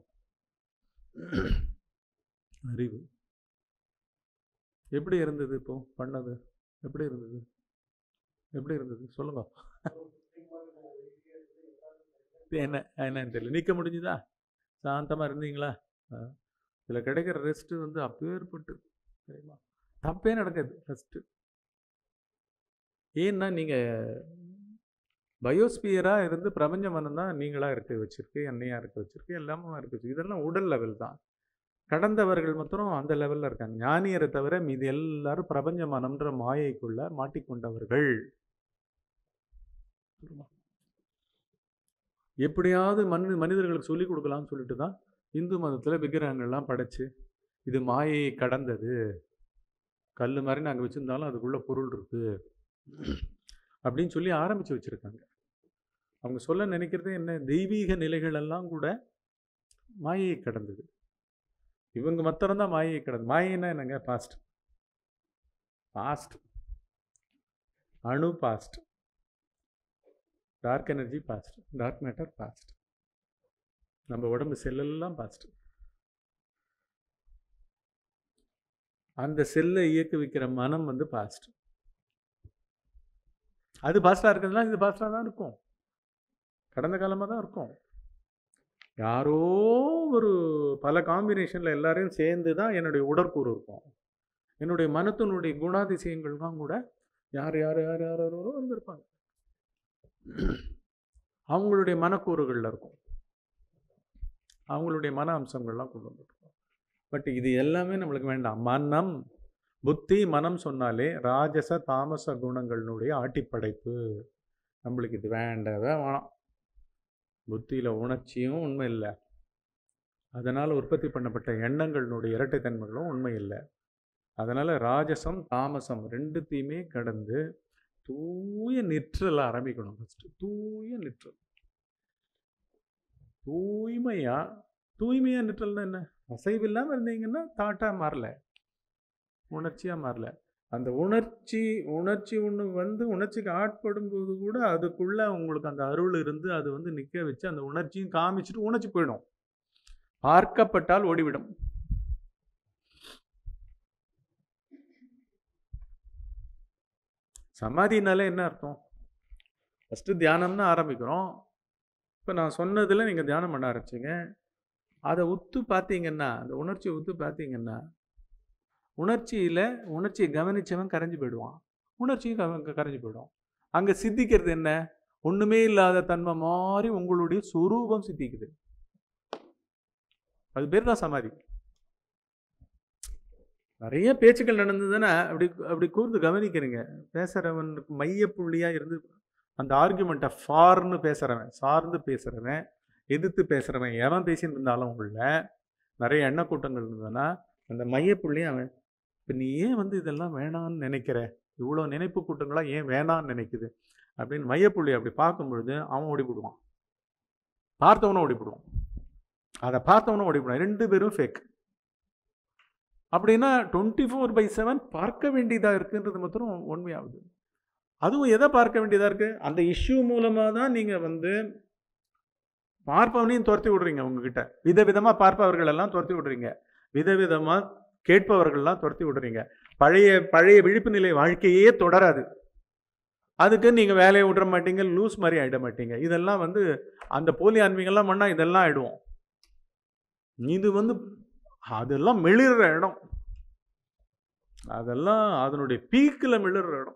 அறிவு. எப்படி இருந்தது இப்போ பண்ணது? எப்படி இருந்தது? எப்படி இருந்தது சொல்லுங்க. என்ன என்னன்னு தெரியல, நிற்க முடிஞ்சுதா? சாந்தமாக இருந்தீங்களா? இதில் கிடைக்கிற ரெஸ்ட்டு வந்து அப்பேற்பட்டு சரிங்களா, தப்பே நடக்காது ஃபஸ்ட்டு. ஏன்னா நீங்கள் பயோஸ்பியராக இருந்து பிரபஞ்ச மனம் தான் நீங்களாக இருக்க வச்சுருக்கு, எண்ணெயாக இருக்க வச்சுருக்கு, எல்லாமே இருக்க வச்சுருக்கு. இதெல்லாம் உடல் லெவல் தான். கடந்தவர்கள் மாத்திரம் அந்த லெவலில் இருக்காங்க. ஞானியரை தவிர மீது எல்லாரும் பிரபஞ்ச மனம்ன்ற மாயைக்குள்ள மாட்டிக்கொண்டவர்கள். எப்படியாவது மனு மனிதர்களுக்கு சொல்லிக் கொடுக்கலாம்னு சொல்லிட்டு தான் இந்து மதத்தில் விக்கிரகங்கள்லாம் படைச்சு இது மாயையை கடந்தது, கல் மாதிரி நாங்கள் வச்சுருந்தாலும் அதுக்குள்ளே பொருள் இருக்குது அப்படின்னு சொல்லி ஆரம்பித்து வச்சுருக்காங்க. அவங்க சொல்ல நினைக்கிறதே என்ன, தெய்வீக நிலைகள் எல்லாம் கூட மாயையை கடந்தது. இவங்க மாத்திரம்தான் மாயையை கடந்து. மாயைன்னா என்னங்க? பாஸ்ட். பாஸ்ட் அணு past, dark energy past, dark matter past, நம்ம உடம்பு செல்லெல்லாம் பாஸ்ட். அந்த செல்லை இயக்க வைக்கிற மனம் வந்து பாஸ்ட். அது பாஸ்டாக இருக்கிறதுனால இது பாஸ்டாக தான் இருக்கும், கடந்த காலமாக தான் இருக்கும். யாரோ ஒரு பல காம்பினேஷனில் எல்லாரையும் சேர்ந்து தான் என்னுடைய உடற்கூறு இருக்கும். என்னுடைய மனத்தினுடைய குணாதிசயங்கள் தான் கூட யார் யார் யார் யார் யாரோ வந்திருப்பாங்க, அவங்களுடைய மனக்கூறுகளில் இருக்கும், அவங்களுடைய மன அம்சங்கள்லாம் கொண்டு வந்துருக்கோம். பட் இது எல்லாமே நம்மளுக்கு வேண்டாம். மனம், புத்தி, மனம் சொன்னாலே ராஜச தாமச குணங்களினுடைய ஆட்டிப்படைப்பு. நம்மளுக்கு இது வேண்டவே வேணாம். புத்தியில் உணர்ச்சியும் உண்மை இல்லை, அதனால் உற்பத்தி பண்ணப்பட்ட எண்ணங்களினுடைய இரட்டைத்தன்மைகளும் உண்மை இல்லை. அதனால் ராஜசம் தாமசம் ரெண்டுத்தையுமே கடந்து தூய நிற்றல் ஆரம்பிக்கணும். ஃபஸ்ட்டு தூய நிற்றல், தூய்மையா. தூய்மையாக நிற்றல்னா என்ன? அசைவு இல்லாமல் இருந்தீங்கன்னா தாட்டாக மாறல, உணர்ச்சியாக மாறல. அந்த உணர்ச்சி உணர்ச்சி ஒன்று வந்து உணர்ச்சிக்கு ஆட்படும் போது கூட அதுக்குள்ளே உங்களுக்கு அந்த அருள் இருந்து அது வந்து நிற்க வச்சு அந்த உணர்ச்சியும் காமிச்சிட்டு உணர்ச்சி போயிடும். பார்க்கப்பட்டால் ஓடிவிடும். சமாதினாலே என்ன அர்த்தம்? ஃபஸ்ட்டு தியானம்னு ஆரம்பிக்கிறோம். இப்போ நான் சொன்னதில் நீங்கள் தியானம் பண்ண ஆரம்பிச்சிங்க, அதை உத்து பார்த்தீங்கன்னா, அந்த உணர்ச்சியை உத்து பார்த்தீங்கன்னா, உணர்ச்சியில் உணர்ச்சியை கவனித்தவன் கரைஞ்சி போயிடுவான், உணர்ச்சியும் க கரைஞ்சி போயிடும். அங்கே சித்திக்கிறது என்ன? ஒன்றுமே இல்லாத தன்மை மாதிரி உங்களுடைய சுரூபம் சித்திக்குது. அது பேர் தான் சமாதி. நிறைய பேச்சுக்கள் நடந்ததுன்னா அப்படி அப்படி கூர்ந்து கவனிக்கிறீங்க. பேசுகிறவனுக்கு மையப்புள்ளியாக இருந்து அந்த ஆர்குமெண்ட்டை ஃபார்னு பேசுகிறவன், சார்ந்து பேசுகிறவன், எதிர்த்து பேசுகிறவன் எவன் பேசின்னு இருந்தாலும் உள்ள நிறைய எண்ண கூட்டங்கள் இருந்ததுன்னா அந்த மையப்புள்ளி அவன் இப்போ நீ ஏன் வந்து இதெல்லாம் வேணான்னு நினைக்கிற, இவ்வளோ நினைப்பு கூட்டங்களாக ஏன் வேணான்னு நினைக்குது அப்படின்னு மையப்புள்ளி அப்படி பார்க்கும் பொழுது அவன் ஓடிவிடுவான், பார்த்தவனும் ஓடிவிடுவான், அதை பார்த்தவனும் ஓடிவிடுவான். ரெண்டு பேரும் ஃபேக். அப்படின்னா டுவெண்ட்டி ஃபோர் பை செவன் பார்க்க வேண்டியதாக இருக்குன்றது மாத்திரம் உண்மையாகுது. அதுவும் எதை பார்க்க வேண்டியதாக இருக்குது, அந்த இஷ்யூ மூலமாக தான் நீங்கள் வந்து பார்ப்பவனையும் துரத்தி விடுறீங்க. உங்ககிட்ட விதவிதமாக பார்ப்பவர்கள் எல்லாம் துரத்தி விடுறீங்க, விதவிதமாக கேட்பவர்கள்லாம் துரத்தி விடுறீங்க. பழைய பழைய விழிப்பு நிலை வாழ்க்கையே தொடராது. அதுக்கு நீங்கள் வேலையை விட மாட்டீங்க, லூஸ் மாதிரி ஆகிட மாட்டீங்க. இதெல்லாம் வந்து அந்த போலி ஆன்மீகம்லாம் பண்ணால் இதெல்லாம் ஆகிடுவோம். இது வந்து அதெல்லாம் மிளிர்ற இடம், அதெல்லாம் அதனுடைய பீக்கில் மிளிர்ற இடம்.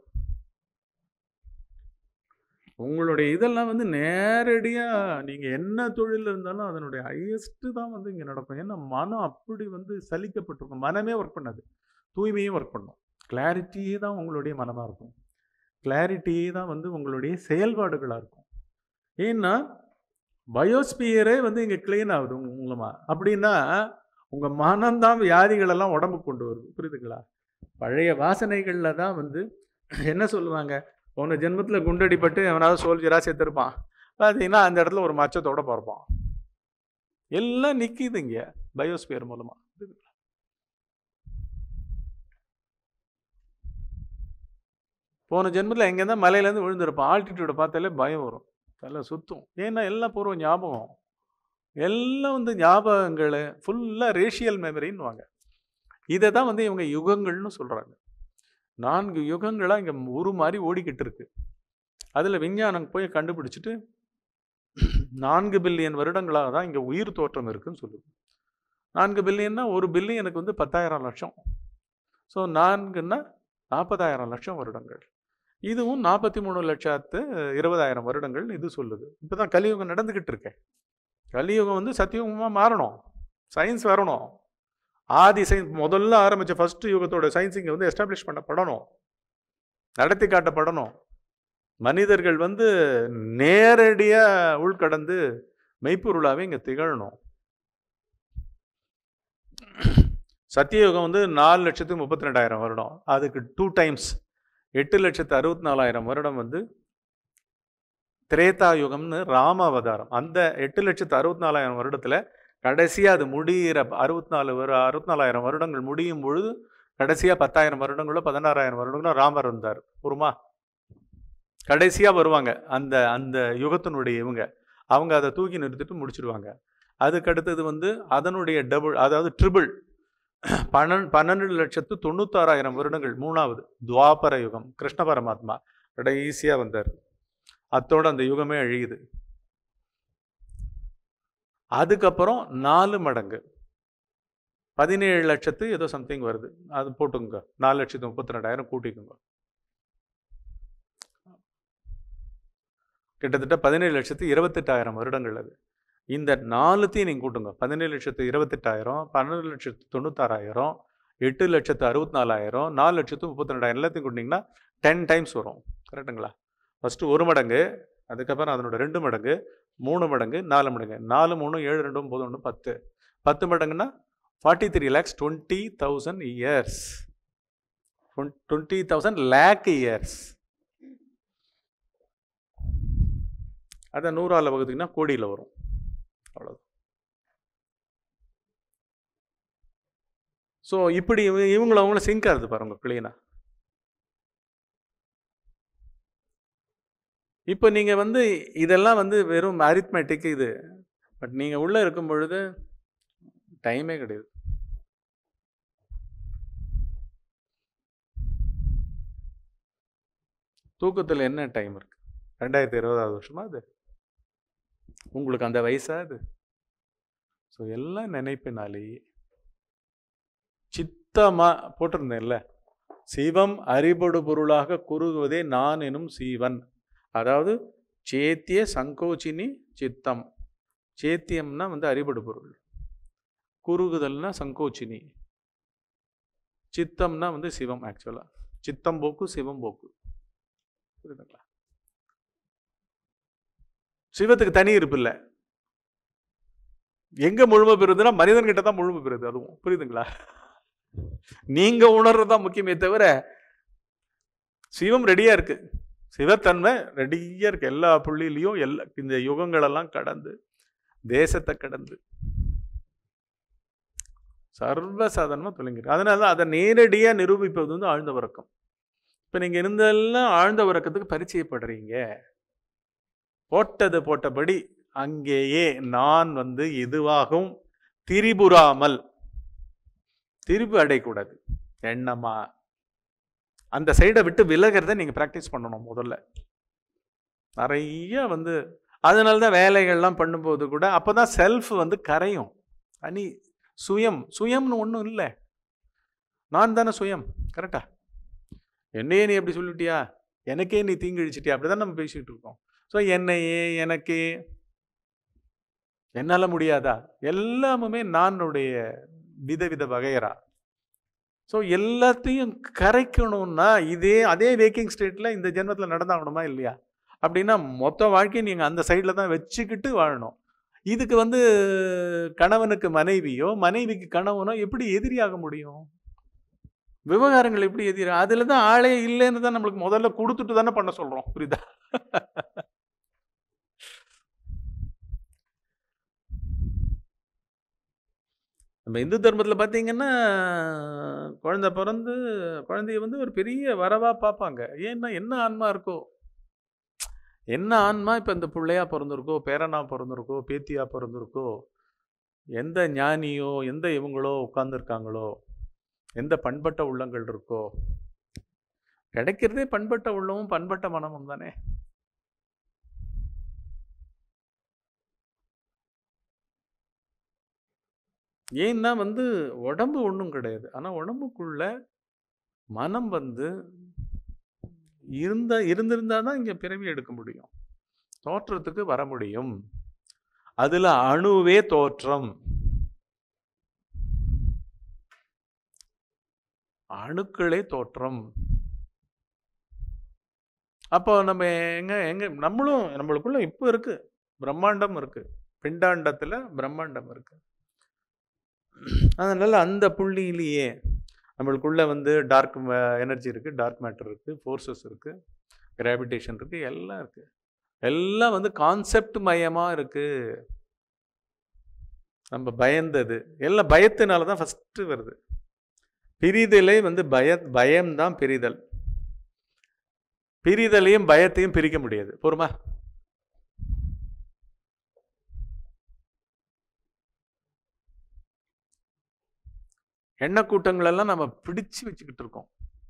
உங்களுடைய இதெல்லாம் வந்து நேரடியாக நீங்கள் என்ன தொழில் இருந்தாலும் அதனுடைய ஹையஸ்ட்டு தான் வந்து இங்கே நடக்கும். ஏன்னா மனம் அப்படி வந்து சலிக்கப்பட்டிருக்கும். மனமே ஒர்க் பண்ணாது, தூய்மையும் ஒர்க் பண்ணும். கிளாரிட்டியே தான் உங்களுடைய மனமாக இருக்கும், கிளாரிட்டியே தான் வந்து உங்களுடைய செயல்பாடுகளாக இருக்கும். ஏன்னா பயோஸ்பியரே வந்து இங்கே க்ளீன் ஆகுது உங்க மூலமாக. அப்படின்னா உங்கள் மனம்தான் வியாதிகளெல்லாம் உடம்புக்கு கொண்டு வருது. புரியுதுங்களா? பழைய வாசனைகளில் தான் வந்து என்ன சொல்லுவாங்க, போன ஜென்மத்தில் குண்டடிப்பட்டு அவனாவது சோல்ஜராக சேர்த்துருப்பான், பார்த்தீங்கன்னா அந்த இடத்துல ஒரு மச்சத்தோடு பிறப்பான். எல்லாம் நிற்கிது இங்கே பயோஸ்பியர் மூலமாக. போன ஜென்மத்தில் எங்கேருந்தா மலையிலேருந்து விழுந்திருப்பான், ஆல்டிடியூடை பார்த்தாலே பயம் வரும், எல்லாம் சுற்றும். ஏன்னா எல்லாம் பூர்வ ஞாபகம், எல்லாம் வந்து ஞாபகங்கள் ஃபுல்லாக ரேஷியல் மெமரின்னு வாங்க. இதை தான் வந்து இவங்க யுகங்கள்னு சொல்கிறாங்க. நான்கு யுகங்களாக இங்கே ஒரு மாதிரி ஓடிக்கிட்டு இருக்கு. அதில் விஞ்ஞானம் போய் கண்டுபிடிச்சிட்டு நான்கு பில்லியன் வருடங்களாக தான் இங்கே உயிர் தோற்றம் இருக்குன்னு சொல்லுது. நான்கு பில்லியன்னா ஒரு பில்லியனுக்கு வந்து பத்தாயிரம் லட்சம். ஸோ நான்குன்னா நாற்பதாயிரம் லட்சம் வருடங்கள். இதுவும் நாற்பத்தி மூணு லட்சத்து இருபதாயிரம் வருடங்கள் இது சொல்லுது. இப்போ தான் கலியுகம் நடந்துக்கிட்டு இருக்கேன். கலியுகம் வந்து சத்தியுகமாக மாறணும், சயின்ஸ் வரணும். ஆதி சயின்ஸ் முதல்ல ஆரம்பித்த ஃபஸ்ட்டு யுகத்தோட சயின்ஸ் இங்கே வந்து எஸ்டாப்ளிஷ் பண்ணப்படணும், நடத்தி காட்டப்படணும். மனிதர்கள் வந்து நேரடியாக உள்கடந்து மெய்ப்பொருளாகவே இங்கே திகழணும். சத்தியயுகம் வந்து நாலு லட்சத்து முப்பத்தி ரெண்டாயிரம் வருடம், அதுக்கு டூ டைம்ஸ் எட்டு லட்சத்து அறுபத்தி நாலாயிரம் வருடம் வந்து திரேதா யுகம்னு ராம அவதாரம். அந்த எட்டு லட்சத்து அறுபத்தி நாலாயிரம் வருடத்தில் கடைசியாக அது முடிகிற அறுபத்தி நாலு வரு அறுபத்தி நாலாயிரம் வருடங்கள் முடியும் பொழுது கடைசியாக பத்தாயிரம் வருடங்களோ பதினாறாயிரம் வருடங்களோ ராமர் இருந்தார். ஒருமா கடைசியாக வருவாங்க அந்த அந்த யுகத்தினுடைய இவங்க அவங்க அதை தூக்கி நிறுத்திட்டு முடிச்சிடுவாங்க. அதுக்கடுத்தது வந்து அதனுடைய டபுள், அதாவது ட்ரிபிள் பன்னெண்டு பன்னெண்டு லட்சத்து தொண்ணூத்தாறாயிரம் வருடங்கள் மூணாவது துவாபர யுகம், கிருஷ்ண பரமாத்மா கடைசியாக வந்தார். அத்தோடு அந்த யுகமே அழியுது. அதுக்கப்புறம் நாலு மடங்கு பதினேழு லட்சத்து ஏதோ சம்திங் வருது, அது போட்டுங்க, நாலு லட்சத்து முப்பத்தி ரெண்டாயிரம் கூட்டிக்குங்க, கிட்டத்தட்ட பதினேழு லட்சத்து இருபத்தெட்டாயிரம் வருடங்கள். அது இந்த நாலுத்தையும் நீங்கள் கூட்டுங்க, பதினேழு லட்சத்து இருபத்தெட்டாயிரம், பன்னெண்டு லட்சத்து தொண்ணூத்தாறாயிரம், எட்டு லட்சத்து அறுபத்தி நாலாயிரம், நாலு லட்சத்து முப்பத்தி ரெண்டாயிரம் எல்லாத்தையும் கூட்டிங்கன்னா டென் டைம்ஸ் வரும். கரெக்டுங்களா? ஃபஸ்ட்டு ஒரு மடங்கு, அதுக்கப்புறம் அதனோட ரெண்டு மடங்கு, மூணு மடங்கு, நாலு மடங்கு, நாலு மூணு ஏழு ரெண்டு ஒம்பது ஒன்று பத்து, பத்து மடங்குன்னா forty three lakhs twenty thousand years, twenty thousand lakh years. அதை நூறால் வகுத்தீங்கன்னா கோடியில் வரும். அவ்வளோ. ஸோ இப்படி இவங்கள அவங்கள சிங்க் ஆகுது பாருங்க கிளீனாக. இப்போ நீங்கள் வந்து இதெல்லாம் வந்து வெறும் அரித்மெட்டிக் இது, பட் நீங்கள் உள்ளே இருக்கும் பொழுது டைமே கிடையாது. தூக்கத்தில் என்ன டைம் இருக்கு? ரெண்டாயிரத்தி இருபதாவது வருஷமா அது? உங்களுக்கு அந்த வயசா அது? ஸோ எல்லாம் நினைப்பினாலேயே சித்தமாக போட்டிருந்தேன்ல, சிவம் அறிபடு பொருளாக குறுகுவதே நான் எனும் சீவன். அதாவது சேத்திய சங்கோச்சினி சித்தம். சேத்தியம்னா வந்து அறிபடு பொருள், குறுகுதல்னா சங்கோச்சினி, சித்தம்னா வந்து சிவம். ஆக்சுவலாக சித்தம் போக்கு சிவம் போக்கு, புரியுதுங்களா? சிவத்துக்கு தனி இருப்பு இல்லை. எங்க முழுமை பெறுதுன்னா மனிதன்கிட்ட தான் முழுமை பெறுது. அதுவும் புரியுதுங்களா? நீங்க உணர்றதுதான் முக்கியமே தவிர சிவம் ரெடியா இருக்கு. சிவத்தன்மை ரெடியா இருக்கு எல்லா புள்ளியிலையும். எல்லா இந்த யுகங்களெல்லாம் கடந்து, தேசத்தை கடந்து சர்வசாதாரணமா துலங்கிருக்கு. அதனால தான் அதை நேரடியா நிரூபிப்பது வந்து ஆழ்ந்த உறக்கம். இப்ப நீங்க இருந்தெல்லாம் ஆழ்ந்த உறக்கத்துக்கு பரிச்சயப்படுறீங்க. போட்டது போட்டபடி அங்கேயே நான் வந்து எதுவாகவும் திரிபுராமல், திரிபு அடையக்கூடாது எண்ணமா, அந்த சைடை விட்டு விலகிறத நீங்க பிராக்டிஸ் பண்ணணும் முதல்ல. நிறைய வந்து அதனால தான் வேலைகள்லாம் பண்ணும்போது கூட அப்பதான் செல்ஃப் வந்து கரையும். அனி சுயம், சுயம்னு ஒன்றும் இல்லை. நான் தானே சுயம். கரெக்டா? என்னையே நீ எப்படி சொல்லிட்டியா, எனக்கே நீ தீங்கிழிச்சிட்டியா, அப்படிதான் நம்ம பேசிக்கிட்டு இருக்கோம். ஸோ என்னையே, எனக்கே, என்னால் முடியாதா, எல்லாமுமே நானுடைய விதவித வகையறா. ஸோ எல்லாத்தையும் கரைக்கணும்னா இதே அதே வேக்கிங் ஸ்டேட்டில் இந்த ஜென்மத்தில் நடந்தாகணுமா இல்லையா? அப்படின்னா மொத்த வாழ்க்கையை நீங்கள் அந்த சைடில் தான் வச்சுக்கிட்டு வாழணும். இதுக்கு வந்து கணவனுக்கு மனைவியோ மனைவிக்கு கணவனோ எப்படி எதிரியாக முடியும்? விவகாரங்கள் எப்படி எதிரி? அதில் தான் ஆளே இல்லைன்னு தான் நம்மளுக்கு முதல்ல கொடுத்துட்டு தானே பண்ண சொல்கிறோம். புரியுதா? நம்ம இந்து தர்மத்தில் பார்த்தீங்கன்னா குழந்தை பிறந்து குழந்தைய வந்து ஒரு பெரிய வரவா பார்ப்பாங்க. ஏன்னா என்ன ஆன்மா இருக்கோ, என்ன ஆன்மா இப்போ இந்த பிள்ளையா பிறந்திருக்கோ, பேரனா பிறந்திருக்கோ, பேத்தியா பிறந்திருக்கோ, எந்த ஞானியோ எந்த இவங்களோ உட்கார்ந்துருக்காங்களோ, எந்த பண்பட்ட உள்ளங்கள் இருக்கோ, கிடைக்கிறதே பண்பட்ட உள்ளமும் பண்பட்ட மனமும் தானே. ஏன்னா வந்து உடம்பு ஒன்றும் கிடையாது. ஆனால் உடம்புக்குள்ள மனம் வந்து இருந்த இருந்திருந்தா தான் இங்கே பிறவி எடுக்க முடியும், தோற்றத்துக்கு வர முடியும். அதுல அணுவே தோற்றம், அணுக்களே தோற்றம். அப்போ நம்ம எங்க எங்க நம்மளும் நம்மளுக்குள்ள இப்போ இருக்கு, பிரம்மாண்டம் இருக்கு, பிண்டாண்டத்துல பிரம்மாண்டம் இருக்கு. அதனால அந்த புள்ளியிலேயே நம்மளுக்குள்ள வந்து டார்க் எனர்ஜி இருக்கு, டார்க் மேட்டர் இருக்கு, ஃபோர்ஸஸ் இருக்கு, கிராவிடேஷன் இருக்கு, எல்லாம் இருக்கு. எல்லாம் வந்து கான்செப்ட் மயமா இருக்கு. நம்ம பயந்தது எல்லாம் பயத்தினால தான் ஃபர்ஸ்ட் வருது. பிரிதலே வந்து பய பயம்தான் பிரிதல். பிரிதலையும் பயத்தையும் பிரிக்க முடியாது. பொறுமா? எண்ண கூட்டங்கள் எல்லாம் நம்ம பிடிச்சு வச்சுக்கிட்டு இருக்கோம்.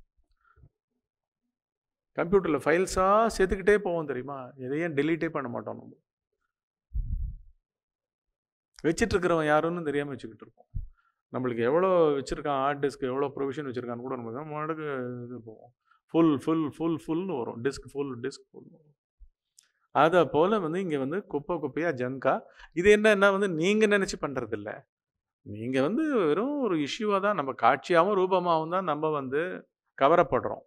கம்ப்யூட்டர்ல ஃபைல்ஸா சேர்த்துக்கிட்டே போவோம் தெரியுமா? எதையும் டெலீட்டே பண்ண மாட்டோம். நம்ம வச்சுட்டு இருக்கிறவன் யாருன்னு தெரியாம வச்சுக்கிட்டு இருக்கோம். நம்மளுக்கு எவ்வளோ வச்சிருக்கான், ஹார்ட் டிஸ்க் எவ்வளோ ப்ரொவிஷன் வச்சிருக்கான்னு கூட நமக்கு மாடுக்கு இது போவோம். ஃபுல் ஃபுல் ஃபுல் ஃபுல்னு வரும், டிஸ்க் ஃபுல் டிஸ்க் ஃபுல் வரும். அதை போல் வந்து இங்கே வந்து குப்பை குப்பையாக ஜங்கா. இது என்னன்னா வந்து நீங்கள் நினச்சி பண்ணுறதில்ல. நீங்கள் வந்து வெறும் ஒரு இஷ்யூவாக தான், நம்ம காட்சியாகவும் ரூபமாகவும் தான் நம்ம வந்து கவரப்படுறோம்.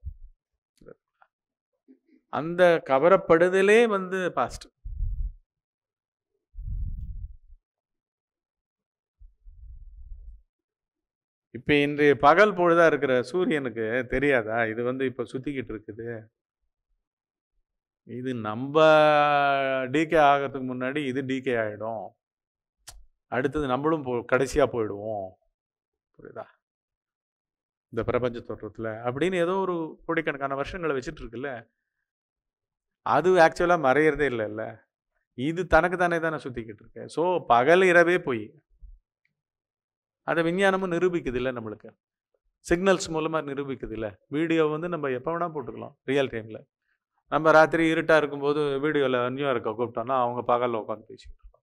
அந்த கவரப்படுதலே வந்து பாஸ்ட். இப்போ இன்றைய பகல் பொழுதா இருக்கிற சூரியனுக்கு தெரியாதா இது வந்து இப்போ சுற்றிக்கிட்டு இருக்குது? இது நம்ம டிகே ஆகிறதுக்கு முன்னாடி இது டிகே ஆகிடும், அடுத்தது நம்மளும் போ கடைசியாக போயிடுவோம். புரியுதா? இந்த பிரபஞ்ச தோற்றத்தில் அப்படின்னு ஏதோ ஒரு கோடிக்கணக்கான வருஷங்களை வச்சுட்டு இருக்குல்ல, அது ஆக்சுவலாக மறையிறதே இல்லைல்ல. இது தனக்கு தானே தானே சுற்றிக்கிட்டு இருக்கு. ஸோ பகல் இரவே போய் அதை விஞ்ஞானமும் நிரூபிக்குது இல்லை, நம்மளுக்கு சிக்னல்ஸ் மூலமாக நிரூபிக்குது இல்லை. வீடியோ வந்து நம்ம எப்போ வேணால் போட்டுக்கலாம் ரியல் டைமில். நம்ம ராத்திரி இருட்டாக இருக்கும்போது வீடியோவில் நியூயார்க்கை கூப்பிட்டோம்னா அவங்க பகலில் உட்காந்து பேசிக்கிட்டு இருக்கோம்,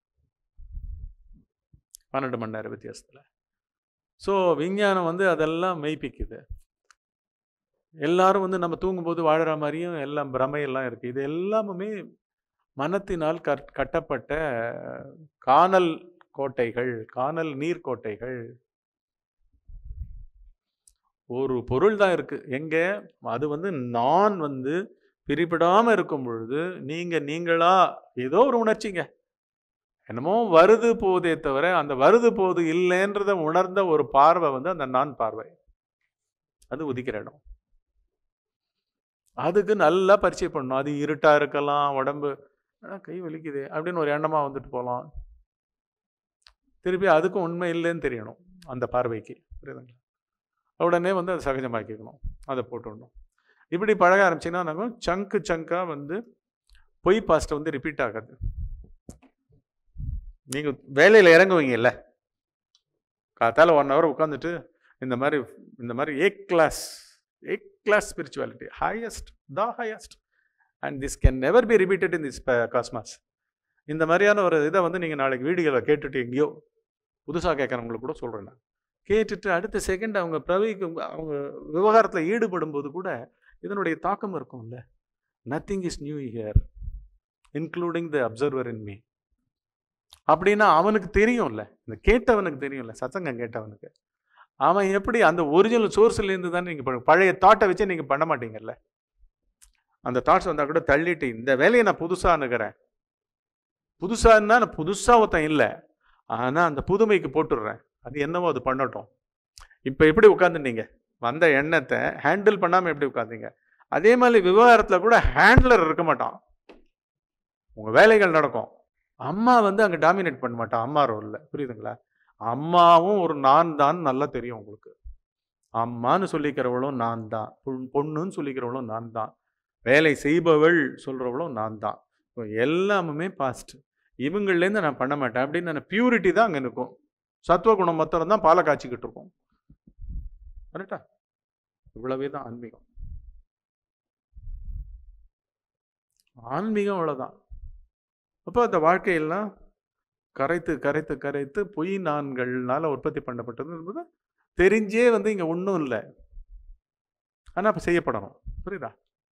பன்னெண்டு மணி நேரம் வித்தியாசத்தில். ஸோ விஞ்ஞானம் வந்து அதெல்லாம் மெய்ப்பிக்குது. எல்லாரும் வந்து நம்ம தூங்கும்போது வாழற மாதிரியும் எல்லாம் பிரமையெல்லாம் இருக்குது. இது எல்லாமே மனத்தினால் கட் கட்டப்பட்ட காணல் கோட்டைகள், காணல் நீர்க்கோட்டைகள். ஒரு பொருள் தான் இருக்கு. எங்க? அது வந்து நான் வந்து பிரிபடாம இருக்கும் பொழுது, நீங்க நீங்களா ஏதோ ஒரு உணர்ச்சிங்க. என்னமோ வருது போதே தவிர, அந்த வருது போது இல்லைன்றத உணர்ந்த ஒரு பார்வை வந்து அந்த நான் பார்வை. அது உதிக்கிற இடம். அதுக்கு நல்லா பரிச்சை பண்ணணும். அது இருட்டா இருக்கலாம், உடம்பு "ஆ, கை வலிக்குதே" அப்படின்னு ஒரு எண்ணமா வந்துட்டு போலாம். திருப்பி அதுக்கும் உண்மை இல்லைன்னு தெரியணும் அந்த பார்வைக்கு. புரியுதுங்களா? உடனே வந்து அதை சகஜமாக்கிக்கணும். அதை போட்டுடணும். இப்படி பழக ஆரம்பிச்சிங்கன்னா நாங்கள் சங்கு சங்காக வந்து பொய் பாஸ்ட்டை வந்து ரிப்பீட் ஆகாது. நீங்கள் வேலையில் இறங்குவீங்கல்ல, காத்தால ஒன் ஹவர் உட்காந்துட்டு இந்த மாதிரி இந்த மாதிரி A class A class spirituality highest the highest and this can never be repeated in this cosmos. இந்த மாதிரியான ஒரு இதை வந்து நீங்கள் நாளைக்கு வீடியோவில் கேட்டுட்டு எங்கேயோ புதுசாக கேட்குறவங்களுக்கு கூட சொல்கிறேன் நான். கேட்டுட்டு அடுத்த செகண்ட் அவங்க பிரவிக்கு அவங்க விவகாரத்தில் ஈடுபடும் போது கூட இதனுடைய தாக்கம் இருக்கும்ல. Nothing is new here including the observer in me அப்படின்னா அவனுக்கு தெரியும்ல, இந்த கேட்டவனுக்கு தெரியும்ல, சத்தங்கம் கேட்டவனுக்கு. அவன் எப்படி அந்த ஒரிஜினல் சோர்ஸ்லேருந்து தானே நீங்கள் பழைய தாட்டை வச்சு நீங்கள் பண்ண மாட்டீங்கல்ல. அந்த தாட்ஸ் வந்தால் கூட தள்ளிட்டு இந்த வேலையை நான் புதுசாக அணுகிறேன். புதுசான்னா நான் புதுசாக ஒருத்தன் இல்லை, ஆனால் அந்த புதுமைக்கு போட்டுடுறேன். அது என்னவோ அது பண்ணட்டும். இப்போ எப்படி உட்காந்துட்டீங்க, வந்த எண்ணத்தை ஹேண்டில் பண்ணாமல் எப்படி உட்காந்தீங்க, அதே மாதிரி விவகாரத்தில் கூட ஹேண்ட்லர் இருக்க மாட்டான். உங்கள் வேலைகள் நடக்கும். அம்மா வந்து அங்கே டாமினேட் பண்ண மாட்டான் அம்மா ரோலில். புரியுதுங்களா? அம்மாவும் ஒரு நான் தான் நல்லா தெரியும் உங்களுக்கு. அம்மான்னு சொல்லிக்கிறவளும் நான் தான், பொண்ணுன்னு சொல்லிக்கிறவளும் நான் தான், வேலை செய்பவள் சொல்கிறவளும் நான் தான். எல்லாமே பாஸ்ட். இவங்கள்லேருந்து நான் பண்ண மாட்டேன் அப்படின்னு நான் பியூரிட்டி தான் அங்கே இருக்கும். சத்துவகுணம் மொத்தம் தான் பாலை காய்ச்சிக்கிட்டு இருக்கும். கரெக்டா? இவ்வளவே தான் ஆன்மீகம். ஆன்மீகம் அவ்வளோதான். அப்போ அந்த வாழ்க்கையெல்லாம் கரைத்து கரைத்து கரைத்து பொய் நான்கள்னால உற்பத்தி பண்ணப்பட்டது என்பது தெரிஞ்சே வந்து இங்கே ஒன்றும் இல்லை. ஆனால் அப்போ செய்யப்படணும். புரியுதா?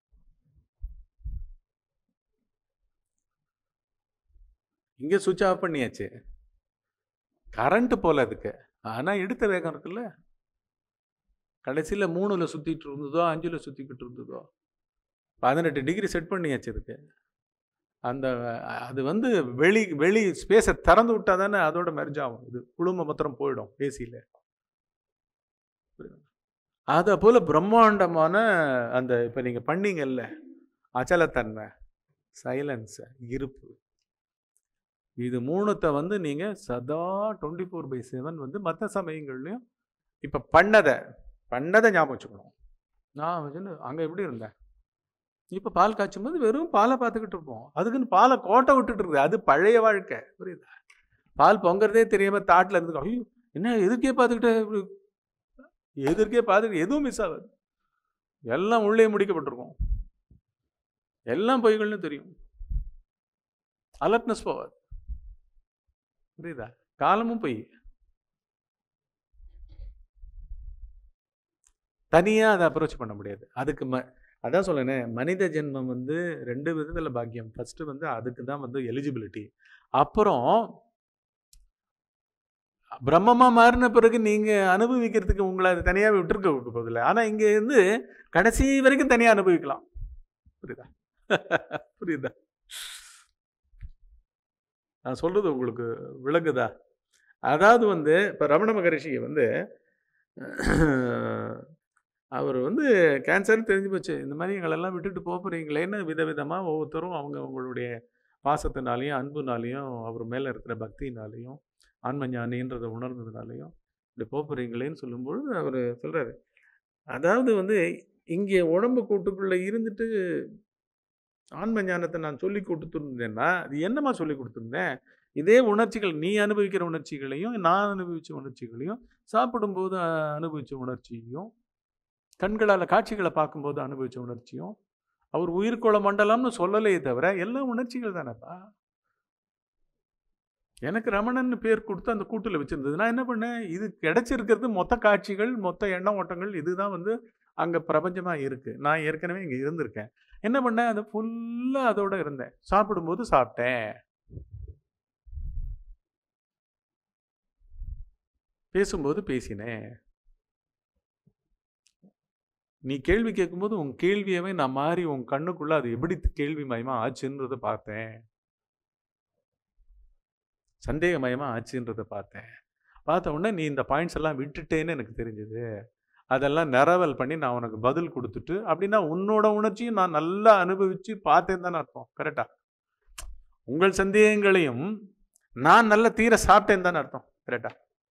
இங்கே சுவிட்ச் ஆஃப் பண்ணியாச்சு, கரண்ட் போல அதுக்கு. ஆனால் எடுத்த வேகம் இருக்குல்ல. கடைசியில் மூணில் சுற்றிட்டு இருந்ததோ அஞ்சில் சுற்றிக்கிட்டு இருந்ததோ பதினெட்டு டிகிரி செட் பண்ணியாச்சு இதுக்கு. அந்த அது வந்து வெளி வெளி ஸ்பேஸை திறந்து விட்டா தானே அதோட மெர்ஜ் ஆகும். இது குழும மாத்திரம் போயிடும் ஏசியில். அதை போல் பிரம்மாண்டமான அந்த இப்போ நீங்கள் பண்ணீங்கல்ல அச்சலத்தன்மை, சைலன்ஸு, இருப்பு, இது மூணுத்தை வந்து நீங்கள் சதா டுவெண்ட்டி ஃபோர் பை செவன் வந்து மற்ற சமயங்கள்லையும் இப்போ பண்ணதை பண்ணதை ஞாபகம் வச்சுக்கணும். நான் வந்து அங்கே எப்படி இருந்தேன், இப்போ பால் காய்ச்சும் போது வெறும் பாலை பார்த்துக்கிட்டு இருப்போம். அதுக்குன்னு பாலை கோட்டை விட்டுட்டு இருக்குது. அது பழைய வாழ்க்கை. புரியுதா? பால் பொங்குறதே தெரியாமல் தாட்டில் இருந்து ஐயோ என்ன எதிர்க்கே பார்த்துக்கிட்டே இப்படி எதிர்க்கே பார்த்துக்கிட்டு எதுவும் மிஸ் ஆகாது. எல்லாம் உள்ளே முடிக்கப்பட்டிருக்கும். எல்லாம் பொய்கள்னு தெரியும். அலர்ட்னஸ் போகாது. புரியுதா? காலமும் பொய். தனியாக அதை அப்ரோச் பண்ண முடியாது. அதுக்கு ம அதான் சொல்லேனே, மனித ஜென்மம் வந்து ரெண்டு விதத்தில் பாக்கியம். ஃபஸ்ட்டு வந்து அதுக்கு தான் வந்து எலிஜிபிலிட்டி. அப்புறம் பிரம்மமாக மாறின பிறகு நீங்கள் அனுபவிக்கிறதுக்கு உங்களை அது தனியாக விட்டுருக்க போதில்லை. ஆனால் இங்கே இருந்து கடைசி வரைக்கும் தனியாக அனுபவிக்கலாம். புரியுதா? புரியுதா? நான் சொல்கிறது உங்களுக்கு விளங்குதா? அதாவது வந்து இப்போ ரமண மகரிஷியை வந்து அவர் வந்து கேன்சர்னு தெரிஞ்சு போச்சு. இந்த மாதிரி எங்களெல்லாம் விட்டுட்டு போக போகிறீங்களேன்னு விதவிதமாக ஒவ்வொருத்தரும் அவங்க அவங்களுடைய பாசத்தினாலையும் அன்புனாலையும் அவர் மேலே இருக்கிற பக்தினாலையும் ஆன்ம ஞானின்றதை உணர்ந்ததுனாலையும் இப்படி போக போகிறீங்களேன்னு சொல்லும்பொழுது அவர் சொல்கிறாரு, அதாவது வந்து இங்கே உடம்பு கூட்டுக்குள்ளே இருந்துட்டு ஆன்ம ஞானத்தை நான் சொல்லி கொடுத்துருந்தேன்னா அது என்னமா சொல்லி கொடுத்துருந்தேன், இதே உணர்ச்சிகள் நீ அனுபவிக்கிற உணர்ச்சிகளையும் நான் அனுபவித்த உணர்ச்சிகளையும் சாப்பிடும்போது அனுபவித்த உணர்ச்சியையும் கண்களால் காட்சிகளை பார்க்கும்போது அனுபவித்த உணர்ச்சியும் அவர் உயிர்கோள மண்டலம்னு சொல்லலையே தவிர எல்லா உணர்ச்சிகள் தானேப்பா. எனக்கு ரமணன் பேர் கொடுத்து அந்த கூட்டில் வச்சுருந்தது. நான் என்ன பண்ணேன், இது கிடைச்சிருக்கிறது மொத்த காட்சிகள் மொத்த எண்ண ஓட்டங்கள் இதுதான் வந்து அங்கே பிரபஞ்சமாக இருக்குது. நான் ஏற்கனவே இங்கே இருந்திருக்கேன். என்ன பண்ணேன், அதை ஃபுல்லாக அதோட இருந்தேன். சாப்பிடும்போது சாப்பிட்டேன், பேசும்போது பேசினேன். நீ கேள்வி கேட்கும்போது உன் கேள்வியவே நான் மாறி உன் கண்ணுக்குள்ள அது எப்படி கேள்வி மயமா ஆச்சுன்றதை பார்த்தேன், சந்தேகமயமா ஆச்சுன்றதை பார்த்தேன். பார்த்த உடனே நீ இந்த பாயிண்ட்ஸ் எல்லாம் விட்டுட்டேன்னு எனக்கு தெரிஞ்சது. அதெல்லாம் நிரவல் பண்ணி நான் உனக்கு பதில் கொடுத்துட்டு, அப்படின்னா உன்னோட உணர்ச்சியும் நான் நல்லா அனுபவிச்சு பார்த்தேன் தானே அர்த்தம். கரெக்டா? உங்கள் சந்தேகங்களையும் நான் நல்ல தீர சாப்பிட்டேன் தானே அர்த்தம். கரெக்டா?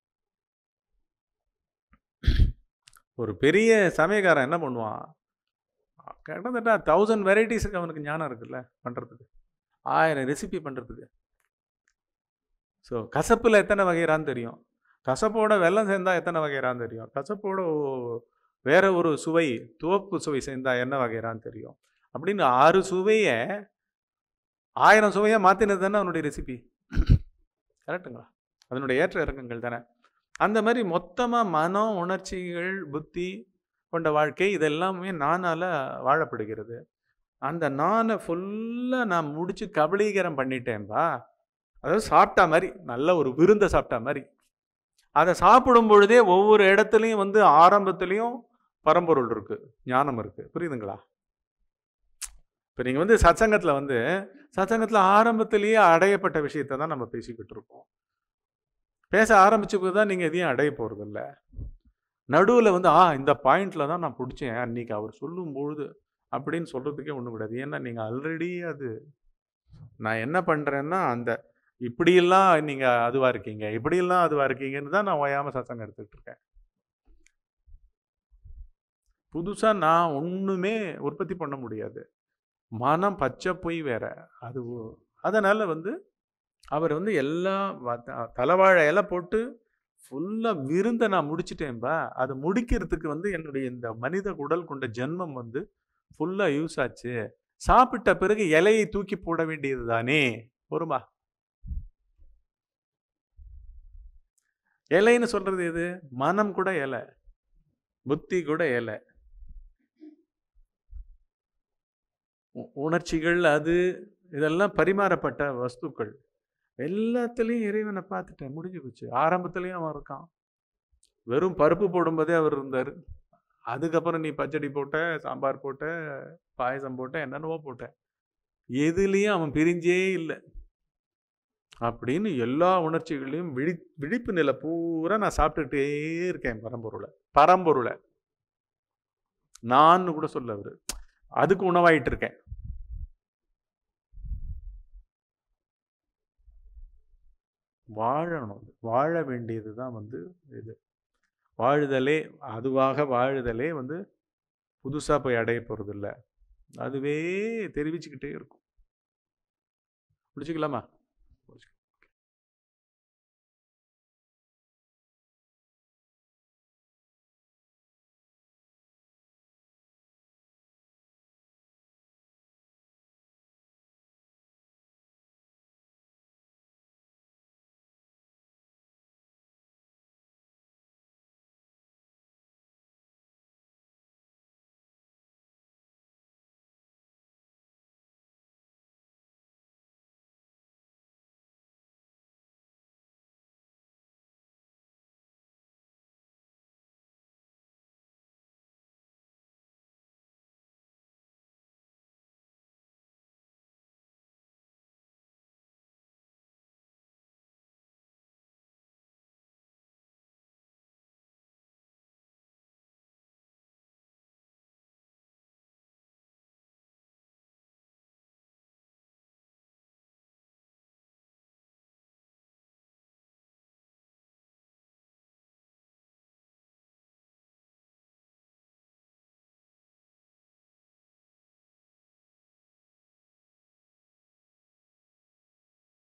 ஒரு பெரிய சமயக்காரன் என்ன பண்ணுவான், கிட்டத்தட்ட தௌசண்ட் வெரைட்டிஸுக்கு அவனுக்கு ஞானம் இருக்குல்ல பண்ணுறதுக்கு, ஆயிரம் ரெசிபி பண்ணுறதுக்கு. ஸோ கசப்பில் எத்தனை வகைறான்னு தெரியும், கசப்போட வெல்லம் சேர்ந்தா எத்தனை வகைறான்னு தெரியும், கசப்போட வேற ஒரு சுவை துவப்பு சுவை சேர்ந்தா என்ன வகைறான்னு தெரியும். அப்படின்னு ஆறு சுவையை ஆயிரம் சுவையாக மாற்றினது தானே அவனுடைய ரெசிபி. கரெக்டுங்களா? அதனுடைய ஏற்ற இறக்கங்கள் தானே. அந்த மாதிரி மொத்தமாக மனம், உணர்ச்சிகள், புத்தி கொண்ட வாழ்க்கை இதெல்லாமே நானால் வாழப்படுகிறது. அந்த நானை ஃபுல்லாக நான் முடிச்சு கபலீகரம் பண்ணிட்டேன்பா. அதாவது சாப்பிட்டா மாதிரி, நல்ல ஒரு விருந்தை சாப்பிட்டா மாதிரி. அதை சாப்பிடும் பொழுதே ஒவ்வொரு இடத்துலையும் வந்து ஆரம்பத்துலேயும் பரம்பொருள் இருக்குது, ஞானம் இருக்குது. புரியுதுங்களா? இப்போ நீங்கள் வந்து சத்சங்கத்தில் வந்து சத்சங்கத்தில் ஆரம்பத்திலேயே அடையப்பட்ட விஷயத்தை தான் நம்ம பேசிக்கிட்டு இருக்கோம். பேச ஆரம்பிச்சப்போ தான் நீங்கள் எதையும் அடைய போகிறதில்ல. நடுவில் வந்து ஆ இந்த பாயிண்டில் தான் நான் பிடிச்சேன் அன்றைக்கி அவர் சொல்லும்பொழுது அப்படின்னு சொல்கிறதுக்கே ஒன்றும் கிடையாது. ஏன்னா நீங்கள் ஆல்ரெடி அது நான் என்ன பண்ணுறேன்னா அந்த இப்படியெல்லாம் நீங்கள் அதுவாக இருக்கீங்க, இப்படியெல்லாம் அதுவாக இருக்கீங்கன்னு தான் நான் ஓயாமல் சத்சங்கம் எடுத்துக்கிட்டு இருக்கேன். புதுசாக நான் ஒன்றுமே உற்பத்தி பண்ண முடியாது. மனம் பச்சை பொய் வேற அது. அதனால் வந்து அவர் வந்து எல்லாம் தலைவாழை இலை போட்டு ஃபுல்லாக விருந்தை நான் முடிச்சிட்டேன்பா. அதை முடிக்கிறதுக்கு வந்து என்னுடைய இந்த மனித உடல் கொண்ட ஜென்மம் வந்து ஃபுல்லாக யூஸ் ஆச்சு. சாப்பிட்ட பிறகு இலையை தூக்கி போட வேண்டியது தானே. பொறுமா? இலைன்னு சொல்றது எது? மனம் கூட இலை, புத்தி கூட இலை, உணர்ச்சிகள் அது இதெல்லாம் பரிமாறப்பட்ட வஸ்துக்கள். எல்லாத்துலேயும் இறைவனை பார்த்துட்டேன், முடிஞ்சு போச்சு. ஆரம்பத்துலேயும் அவன் இருக்கான். வெறும் பருப்பு போடும்போதே அவர் இருந்தார். அதுக்கப்புறம் நீ பச்சடி போட்ட, சாம்பார் போட்ட, பாயசம் போட்ட, என்னென்னவோ போட்ட, எதுலேயும் அவன் பிரிஞ்சே இல்லை. அப்படின்னு எல்லா உணர்ச்சிகளையும் விழி விழிப்பு நிலை பூரா நான் சாப்பிட்டுட்டே இருக்கேன் பரம்பொருளை. பரம்பொருளை நான் கூட சொல்ல அவரு அதுக்கு உணவாயிட்டு இருக்கேன். வாழணும், வாழ வேண்டியது தான் வந்து இது. வாழுதலே அதுவாக வாழுதலே வந்து புதுசாக போய் அடைய போகிறது இல்லை. அதுவே தெரிவிச்சுக்கிட்டே இருக்கும். பிடிச்சிக்கலாமா?